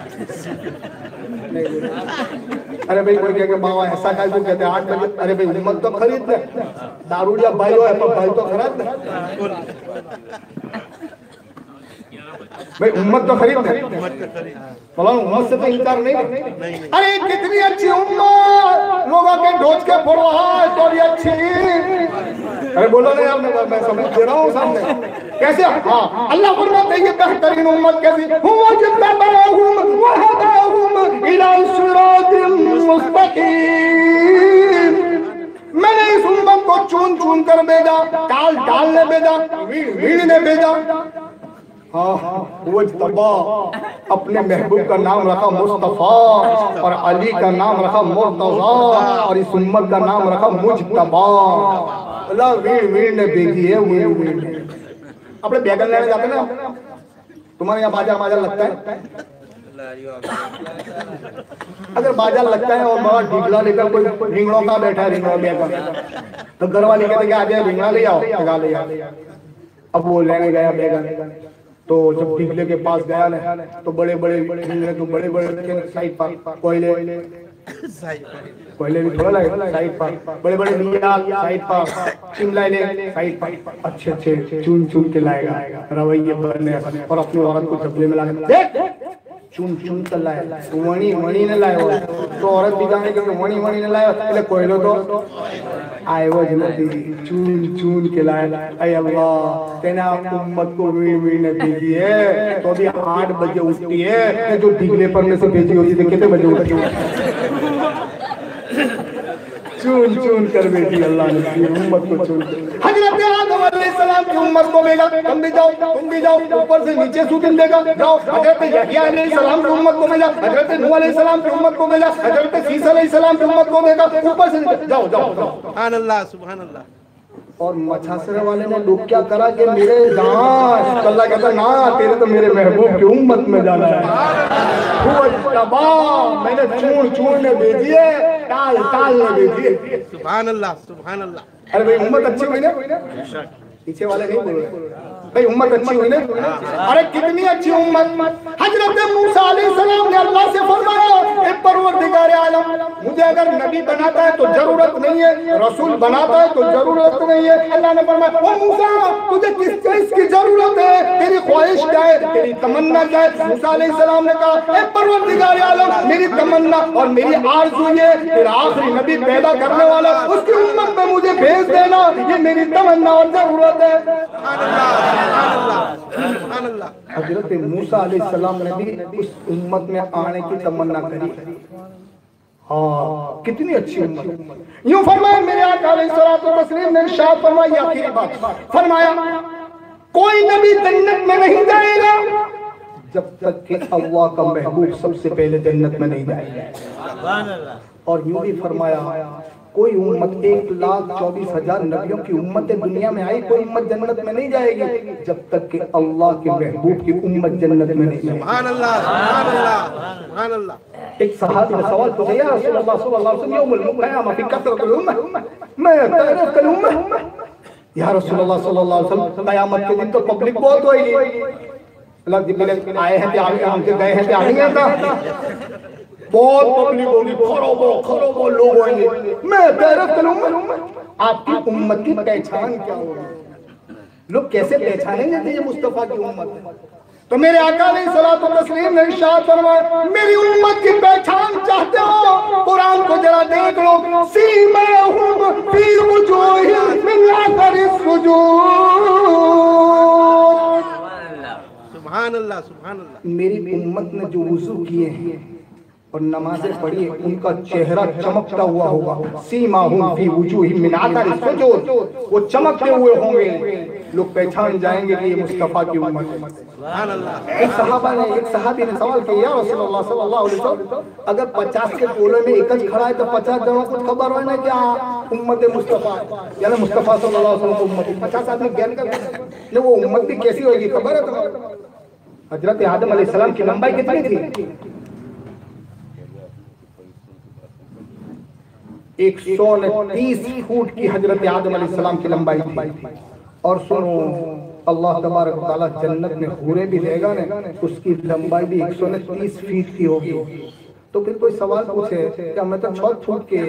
अरे भाई कोई कहे बाबा ऐसा क्या क्यों कहते हैं 8 बजे? अरे भाई उम्मत तो खरीद ले, दारूडिया भाई हो तो भाई तो खरीद ले भाई, उम्मत तो खरीद ले, उम्मत से तो इनकार नहीं। अरे कितनी अच्छी उम्मत, लोगों के ढोच के फोड़ो तो अभी अच्छी। अरे बोलो नहीं यार, मैं समझ दे रहा हूँ सामने कैसे। हाँ, अल्लाह फरमाता है ये बेहतरीन उम्मत कैसी, हुवा जब्बाहुम व हदाहुम इला सिरातिम मुस्तकीम, मैंने इस उम्मत को चुन चुन कर भेजा, टाल टालने भेजा, भीड़ने भेजा। हाँ, वो तबा अपने महबूब का नाम रखा मुस्तफा, और अली का नाम रखा मुर्तजा, और इस उम्मत का नाम रखा मुजतबा। अल्लाह वीर वीर ने भेजी है, वीर वीर ने। अपने बैगन लेने जाते ना, तुम्हारे यहाँ बाजार बाजार लगता है, अगर बाजार लगता है और बड़ा ढीगला लेकर कोई रिंगड़ों का बैठा है, रिंगड़ों बैगन, तो घर वाले कहते हैं आ जाए रिंगड़ा ले आओ, लगा ले आओ। अब वो लेने गया बैगन, तो जब ढीगले के पास गया ना तो बड़े बड़े साइड पर कोयले भी थोड़ा लगे साइड पर, बड़े बड़े साइड पर, शिमला ले साइड पर, अच्छे चुन के लाएगा रवैये बनने और अपनी औरत को झपले में लाएगा। देख चुन कर लाए, वणी ने लाए तो औरत भी जाने के वणी ने लाए, पहले कोयलो तो आए वो जल्दी चुन के लाए। अरे अल्लाह तेना उम्मत को वीण ने भेजी है तो अभी 8 बजे उठती है, जो ढीगले पड़ने से भेजी होती है कितने बजे उठती चुन कर बेटी अल्लाह ने उम्मत को चुन। हजरत आदम अलैहिस्सलाम की उम्मत को भेजा, तुम भी जाओ ऊपर से नीचे सूजन देगा जाओ। हजरत यहया अलैहिस्सलाम की उम्मत को भेजा, हजरत नूह अलैहिस्सलाम की उम्मत को भेजा, हजरत ईसा अलैहिस्सलाम की उम्मत को भेजा, ऊपर से जाओ सुभान अल्लाह सुभान अल्लाह। और मछासरे वाले ने लोग क्या करा कि मेरे जान अल्लाह कहता ना तेरे तो मेरे महबूब की उम्मत में जाना है। मैंने चून ने भेजी है, टाल ने भेजी है। सुभान अल्लाह सुभान अल्लाह। अरे भाई उम्मत अच्छी हुई ना, पीछे वाले नहीं बोल रहे भाई उम्मत अच्छी हुई ना। अरे कितनी अच्छी उम्मत। हजरत मूसा अलैहिस्सलाम ने अल्लाह से फरमाया ए परवरदिगार आलम मुझे अगर नबी बनाता है तो जरूरत नहीं है, रसूल बनाता है तो जरूरत नहीं है। अल्लाह ने फरमाया ओ मूसा तुझे किस चीज की जरूरत है, तेरी ख्वाहिश क्या है, तेरी तमन्ना क्या है। मूसा अलैहिस्सलाम ने कहा ए परवरदिगार आलम मेरी तमन्ना और मेरी आरज़ू ये तेरा आखिरी नबी पैदा करने वाला उसकी उम्मत में मुझे भेज देना, ये मेरी तमन्ना और जरूरत है। हजरत मूसा अलैहिस्सलाम ने भी उस उम्मत में आने की तमन्ना करी। हाँ कितनी अच्छी उम्मत। यूं फरमाया मेरे आका अलैहिस्सलातु वस्सलाम ने इरशाद फरमाया, आखिरी बात फरमाया कोई नबी जन्नत में नहीं जाएगा जब तक कि अल्लाह का महबूब सबसे पहले जन्नत में नहीं जाएगा। और यूं भी फरमाया कोई उम्मत 1,24,000 नबियों की उम्मत दुनिया में आई, कोई उम्मत जन्नत में नहीं जाएगी जब तक कि अल्लाह के महबूब की उम्मत जन्नत में नहीं जाएगी। सुभान अल्लाह सुभान अल्लाह सुभान अल्लाह। एक सहाबी ने सवाल पूछा या रसूलुल्लाह सल्लल्लाहु अलैहि वसल्लम यौमुल क़यामा फी कसरतिल उम्मह मैं तारीफ कल उम्मह। या रसूलुल्लाह सल्लल्लाहु अलैहि वसल्लम क़यामत के दिन तो पब्लिक बहुत होएगी, अल्लाह जिब्रील आए हैं आगे हमसे गए हैं आ नहीं आता, बहुत पब्लिक होगी, खरोबों लोग होंगे। मैं तारीफ करूंगा आपकी उम्मत की पहचान क्या होगी, लोग कैसे पहचानेंगे कि ये मुस्तफा की उम्मत है। तो मेरे आका अलैहिस्सलातु वस्सलाम ने इरशाद फरमाया मेरी उम्मत की पहचान चाहते हो कुरान को जरा देख लो, सीमाहुम फी वुजूहिहिम मिन अथरिस सुजूद। सुभान अल्लाह सुभान अल्लाह। मेरी उम्मत ने जो वुजू किए हैं और नमाजें पढ़ी है उनका चेहरा चमकता हुआ होगा। सीमाहुम फी वुजूहिहिम मिन अथरिस सुजूद, वो चमकते हुए होंगे, लोग पहचान जाएंगे कि ये मुस्तफा की उम्मत है। सुभान अल्लाह। एक सहाबी ने सवाल किया या रसूलुल्लाह सल्लल्लाहु अलैहि वसल्लम अगर 50 के टोले में एक ज खड़ा है तो 50 जनों को खबर है ना क्या उम्मत मुस्तफा यानी मुस्तफा सल्लल्लाहु अलैहि वसल्लम उम्मत 50 आदमी ज्ञान का वो उम्मत भी कैसी होगी खबर है तुम्हें। हजरत आदम अलैहिस्सलाम की लंबाई कितनी थी, 130 फुट की हजरत आदम अलैहिस्सलाम की लंबाई थी। और सुनो अल्लाह तबारक व तआला जन्नत में हूरे भी देगा ना उसकी लंबाई भी 130 फीट की होगी। तो फिर कोई सवाल पूछे क्या मैं तो 6 फुट के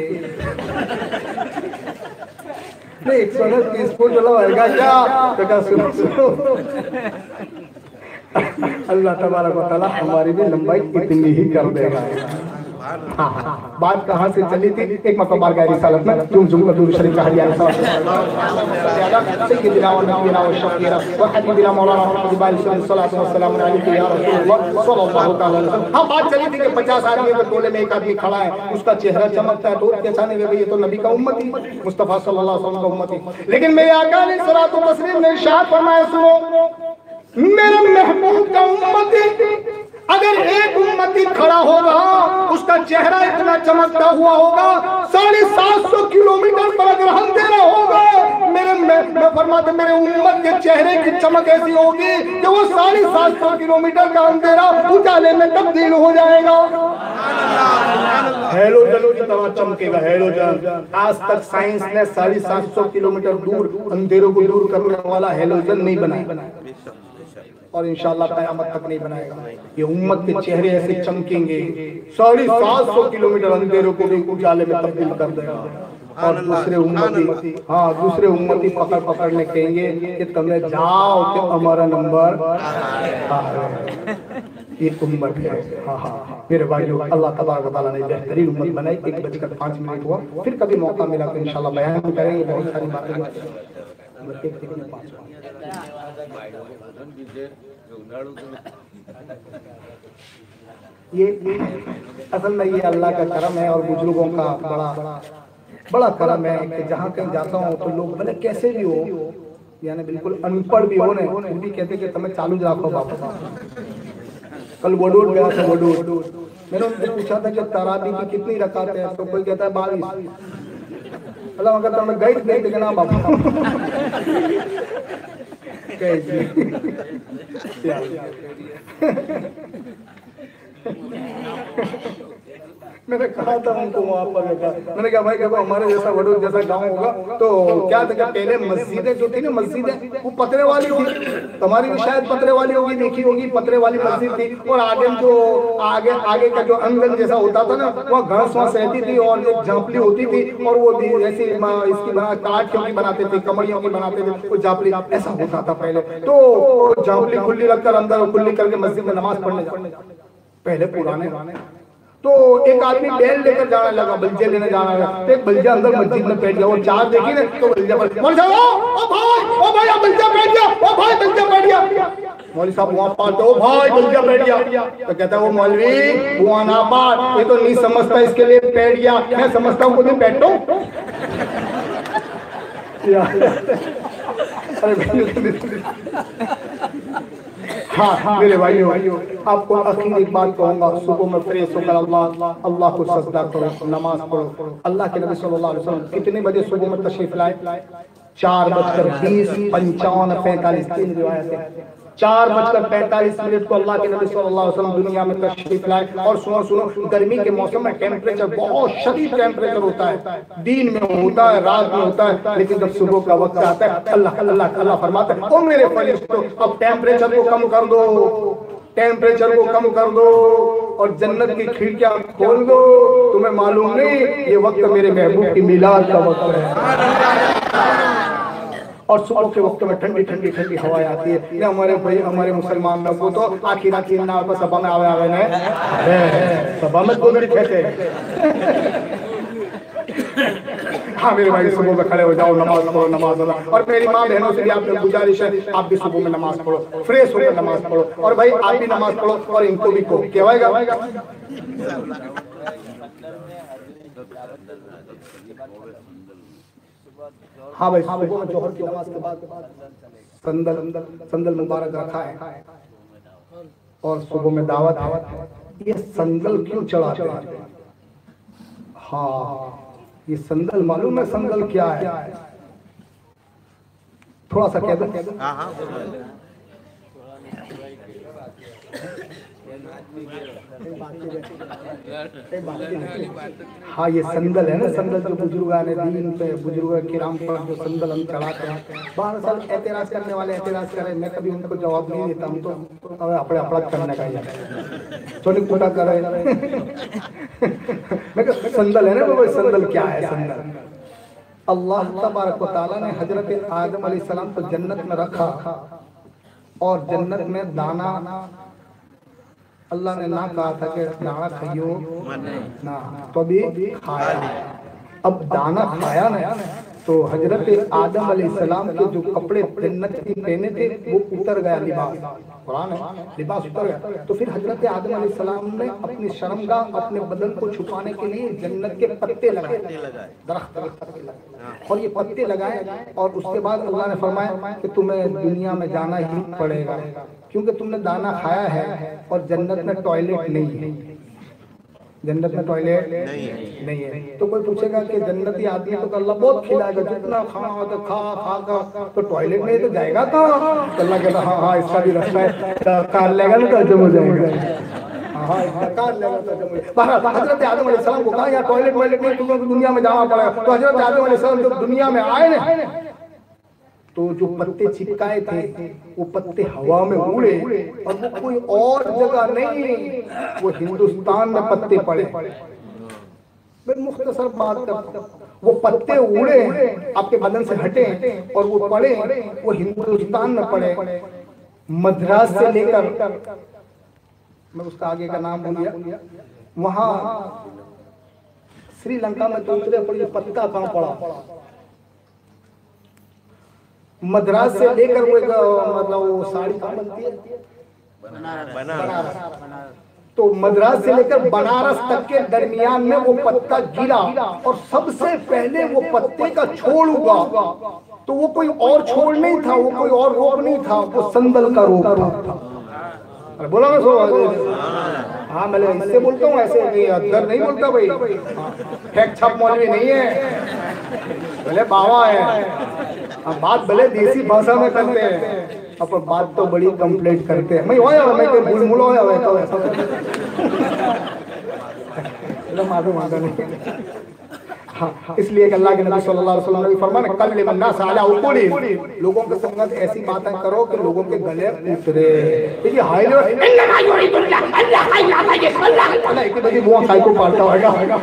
नहीं 130 फुट होगा क्या, तो क्या सुनो अल्लाह तबारक व तआला हमारी भी लंबाई इतनी ही कर देगा। हाँ, बात कहाँ से चली थी, एक मकबर गैर रिसालत में जुम का दूर शरीफ का हदिया सय्यदना व नबीना व शफीना व हबीबना मौलाना मुहम्मद सल्लल्लाहु अलैहि या रसूलुल्लाह सल्लल्लाहु अलैहि वसल्लम। हाँ बात चली थी कि 50 आदमी के टोले में एक आदमी खड़ा है, उसका चेहरा चमकता है तो पहचानेंगे भाई ये तो नबी का उम्मती मुस्तफा सल्लल्लाहु अलैहि वसल्लम का उम्मती। लेकिन मेरे आका अलैहिस्सलातु वस्सलाम ने इरशाद फरमाया सुनो मेरे महबूब का उम्मती अगर एक उम्मती खड़ा होगा उसका चेहरा इतना चमकता हुआ होगा 750 किलोमीटर पर अगर अंधेरा होगा मैं फरमाते मेरे उम्मत के चेहरे की चमक ऐसी होगी कि वो 750 किलोमीटर का अंधेरा उजाले में तब्दील हो जाएगा। हेलोजन की तरह चमकेगा हेलोजन। आज तक साइंस ने 750 किलोमीटर दूर अंधेरों को दूर करने वाला हेलोजन नहीं बनाया और इंशाल्लाह क़यामत तक नहीं बनाएगा। ये उम्मत के चेहरे ऐसे चमकेंगे, 750 किलोमीटर अंधेरों को भी उजाले में तब्दील कर देगा। और दूसरे उम्मती पकड़ पकड़ने कहेंगे कि तुम्हें जाओ कि हमारा नंबर ये उम्मत है। हाँ मेरे भाइयों, अल्लाह तबारक व तआला ने बेहतरीन उम्मत बनाई। 1:05 हुआ, फिर कभी मौका मिला तो इंशाल्लाह बयान करेंगे बहुत सारी बातें। ये असल में ये अल्लाह का करम है और बुजुर्गों का बड़ा करम है कि जहाँ कहीं जाता हूँ तो लोग भले कैसे भी हो, यानी बिल्कुल अनपढ़ भी हो ना, फिर भी कहते कि तुम्हें चालू रखो बाबा। कल वडूर गया था, वडूर मैंने उनसे पूछा था कि तरावी की कितनी रकात है, तो कोई कहता है 22। अल्लाह अगर तुम्हें गई नहीं तो कहना बाबा मैंने कहा था उनको वहाँ पर, मैंने कहा भाई देखो हमारे जैसा वडूर जैसा गांव होगा तो क्या था, पहले मस्जिदें जो थी ना, मस्जिदें वो पतरे वाली होगी, तुम्हारी भी शायद पतरे वाली होगी, देखी होगी, पतरे वाली मस्जिद थी। और आगे जो आगे का जो अंगन जैसा होता था ना, वहाँ घास वास रहती थी और एक झांपली होती थी, और वो ऐसी इसकी काठ की बनाते थे, कमरियों की बनाते थे, वो झांपली ऐसा होता था पहले। तो झांपली खुली रखकर अंदर खुली करके मस्जिद में नमाज पढ़ने पहले पुराने। तो एक आदमी बैल लेकर जाने लगा, बल्जे लेने जाना लगा, तो एक बल्जा अंदर मस्जिद में बैठ गया। वो चार देखी ना तो बल्जा ओ भाई बल्जा बैठ गया, ओ भाई बल्जा बैठ गया। मौलवी साहब वहाँ पाते, ओ भाई बल्जा बैठ गया। तो कहता है वो मौलवी वहाँ ना पात, ये तो नहीं समझता इसके लिए बैठ गया, मैं समझता हूँ खुद बैठो। हाँ मेरे भाइयों, आपको आखिर एक बात कहूँगा, सुबह में फ्रेश होकर अल्लाह को सजदा करो, नमाज पढ़ो। अल्लाह के नबी सल्लल्लाहु अलैहि वसल्लम कितने बजे सुबह में तशरीफ लाए? 4:20, 55, 45, 3 रिवायत है। 4:45 को अल्लाह के नबी सल्लल्लाहु अलैहि वसल्लम दुनिया में तशरीफ लाए। और सुनो गर्मी के मौसम में टेम्परेचर बहुत शदीद टेम्परेचर होता है, दिन में होता है, रात में होता है, लेकिन जब सुबह का वक्त आता है अल्लाह फरमाता है ओ मेरे फरिश्तों अब टेम्परेचर को कम कर दो, टेम्परेचर को कम कर दो और जन्नत की खिड़कियां खोल दो। तुम्हें मालूम नहीं ये वक्त मेरे महबूब की मिलाद का वक्त है। और सुबह के वक्त में ठंडी ठंडी ठंडी हवाएं आती है। हमारे भाई हमारे मुसलमान लोगों तो आखिर ना सभा में आवे ने सभा में गोदड़ी फेंके। हाँ मेरे भाई सुबह में खड़े हो जाओ, नमाज पढ़ो, नमाज पढ़ो। और मेरी माँ बहनों से भी आपने गुजारिश है, आप भी सुबह में नमाज पढ़ो, फ्रेश होकर नमाज पढ़ो। और भाई आप भी नमाज पढ़ो और इनको भी को कहवाएगा। हाँ भाई सुबह में जोहर की नमाज के बाद संदल मुबारक रखा है और सुबह में दावत। ये संदल क्यों चढ़ाते हैं? हाँ ये संदल मालूम है संदल क्या है? थोड़ा सा कह दो। हाँ ये संदल है ना, संदल जो बुजुर्गान दीन पे बुजुर्ग किराम पर जो संदल हम चढ़ाते हैं। बाहर साल एतराज करने वाले एतराज करें, मैं कभी उनको जवाब नहीं देता हूँ, तो अपने अपना करने का छोटी मोटा करे। मैं संदल है ना, वो संदल क्या है? संदल अल्लाह तबारक व तआला ने हजरत आदम अलैहिस्सलाम को जन्नत में रखा और जन्नत में दाना अल्लाह ने ना कहा था कि दाना खाइयो ना, तो भी खाया। अब दाना खाया ना तो हजरत आदम अलैहिस्सलाम के जो कपड़े जन्नत के पहने थे वो उतर गया, लिबास कुरान है लिबास उतर गया। तो फिर हजरत आदम अलैहिस्सलाम ने अपनी शर्मगाह अपने बदन को छुपाने के लिए जन्नत के पत्ते लगाए, दरख्त पत्ते लगाए। और ये पत्ते लगाए और उसके बाद अल्लाह ने फरमाया कि तुम्हें दुनिया में जाना ही पड़ेगा क्योंकि तुमने दाना खाया है और जन्नत में टॉयलेट नहीं है। जन्नत में टॉयलेट नहीं है। तो कोई पूछेगा कि जन्नती आदमी तो अल्लाह बहुत खिलाएगा, जितना खाना हो तो खा तो टॉयलेट नहीं तो जाएगा कहाँ? तो अल्लाह कहता हाँ इसका भी रास्ता है, कार लेगा ना तो जम हो जाएगा। हजरत आदम अलैहिस्सलाम को कहा यहाँ टॉयलेट नहीं, तुमको दुनिया में जाना पड़ेगा। तो हजरत आदम अलैहिस्सलाम जब दुनिया में आए ना तो जो पत्ते चिपकाए थे वो पत्ते हवा में उड़े और वो कोई और जगह नहीं, वो हिंदुस्तान में पत्ते पड़े। मैं मुख्तसर बात करता हूँ, वो पत्ते उड़े आपके बदन से हटे और वो पड़े, वो हिंदुस्तान में पड़े। मद्रास से लेकर, मैं उसका आगे का नाम भूल गया, वहां श्रीलंका में तो उतरे पड़े, पत्ता कहां पड़ा। मद्रास से लेकर वो मतलब वो साड़ी कहां बनती है, बनारस। तो मद्रास से लेकर बनारस तक के दरमियान में वो पत्ता गिरा और सबसे पहले वो पत्ते का छोड़ उगा। तो वो कोई और छोड़ नहीं था, वो कोई और रोप नहीं था, वो संदल का रोप था। बोला ना सो, हाँ मैं इससे बोलता हूँ, ऐसे अदर नहीं बोलता भाई, फेंक छाप मौलवी नहीं है, भले बाबा है, बात भले देसी भाषा में करते हैं, अपन बात तो बड़ी कंप्लीट करते हैं। मैं होया मैं कोई बुलमुला होया है तो ऐसा मालूम आता नहीं। हाँ, इसलिए अल्लाह के नबी सल्लल्लाहु अलैहि वसल्लम ने फरमाया कल मन्ना साला उकुली, लोगों के संगत ऐसी बातें करो कि लोगों के गले उतरे। देखिए हाय लो अल्लाह एक बजे मुंह खाई को पालता होगा,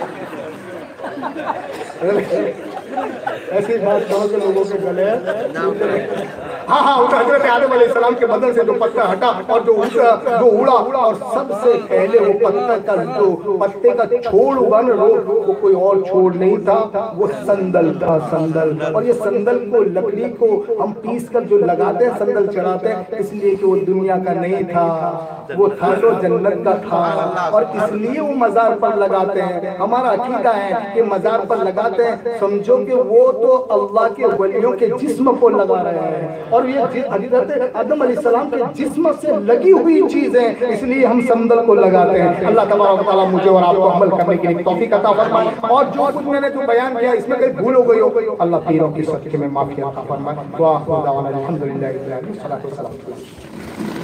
ऐसी बात करो कि लोगों के गले उतरे। हाँ हाँ, उस हजरत आदम अलैहिस्सलाम के बदन से जो पत्ता हटा और जो उड़ा और सबसे पहले वो पत्ते का छोड़ उगा ना, वो कोई और छोड़ नहीं था, वो संदल था, संदल। और ये संदल को, लकड़ी को हम पीस कर जो लगाते हैं, संदल चढ़ाते हैं, इसलिए कि वो दुनिया का नहीं था, वो था तो जन्नत का था, और इसलिए वो मजार पर लगाते हैं। हमारा अकीदा है कि मजार पर लगाते हैं, समझो कि वो तो अल्लाह के वलियों के जिस्म को लगा रहे हैं, और ये हजरत आदम अलैहिस्सलाम के जिस्म से लगी हुई चीज है, इसलिए हम संदल को लगाते हैं। अल्लाह तबारक व तआला मुझे और आपको अमल करने के लिए तौफीक अता फरमाए, और जो कुछ मैंने जो बयान किया इसमें कहीं भूल हो गई हो, अल्लाह पीरों की सदके में माफी अता फरमाए। दुआ खुदा वाला अल्हम्दुलिल्लाह।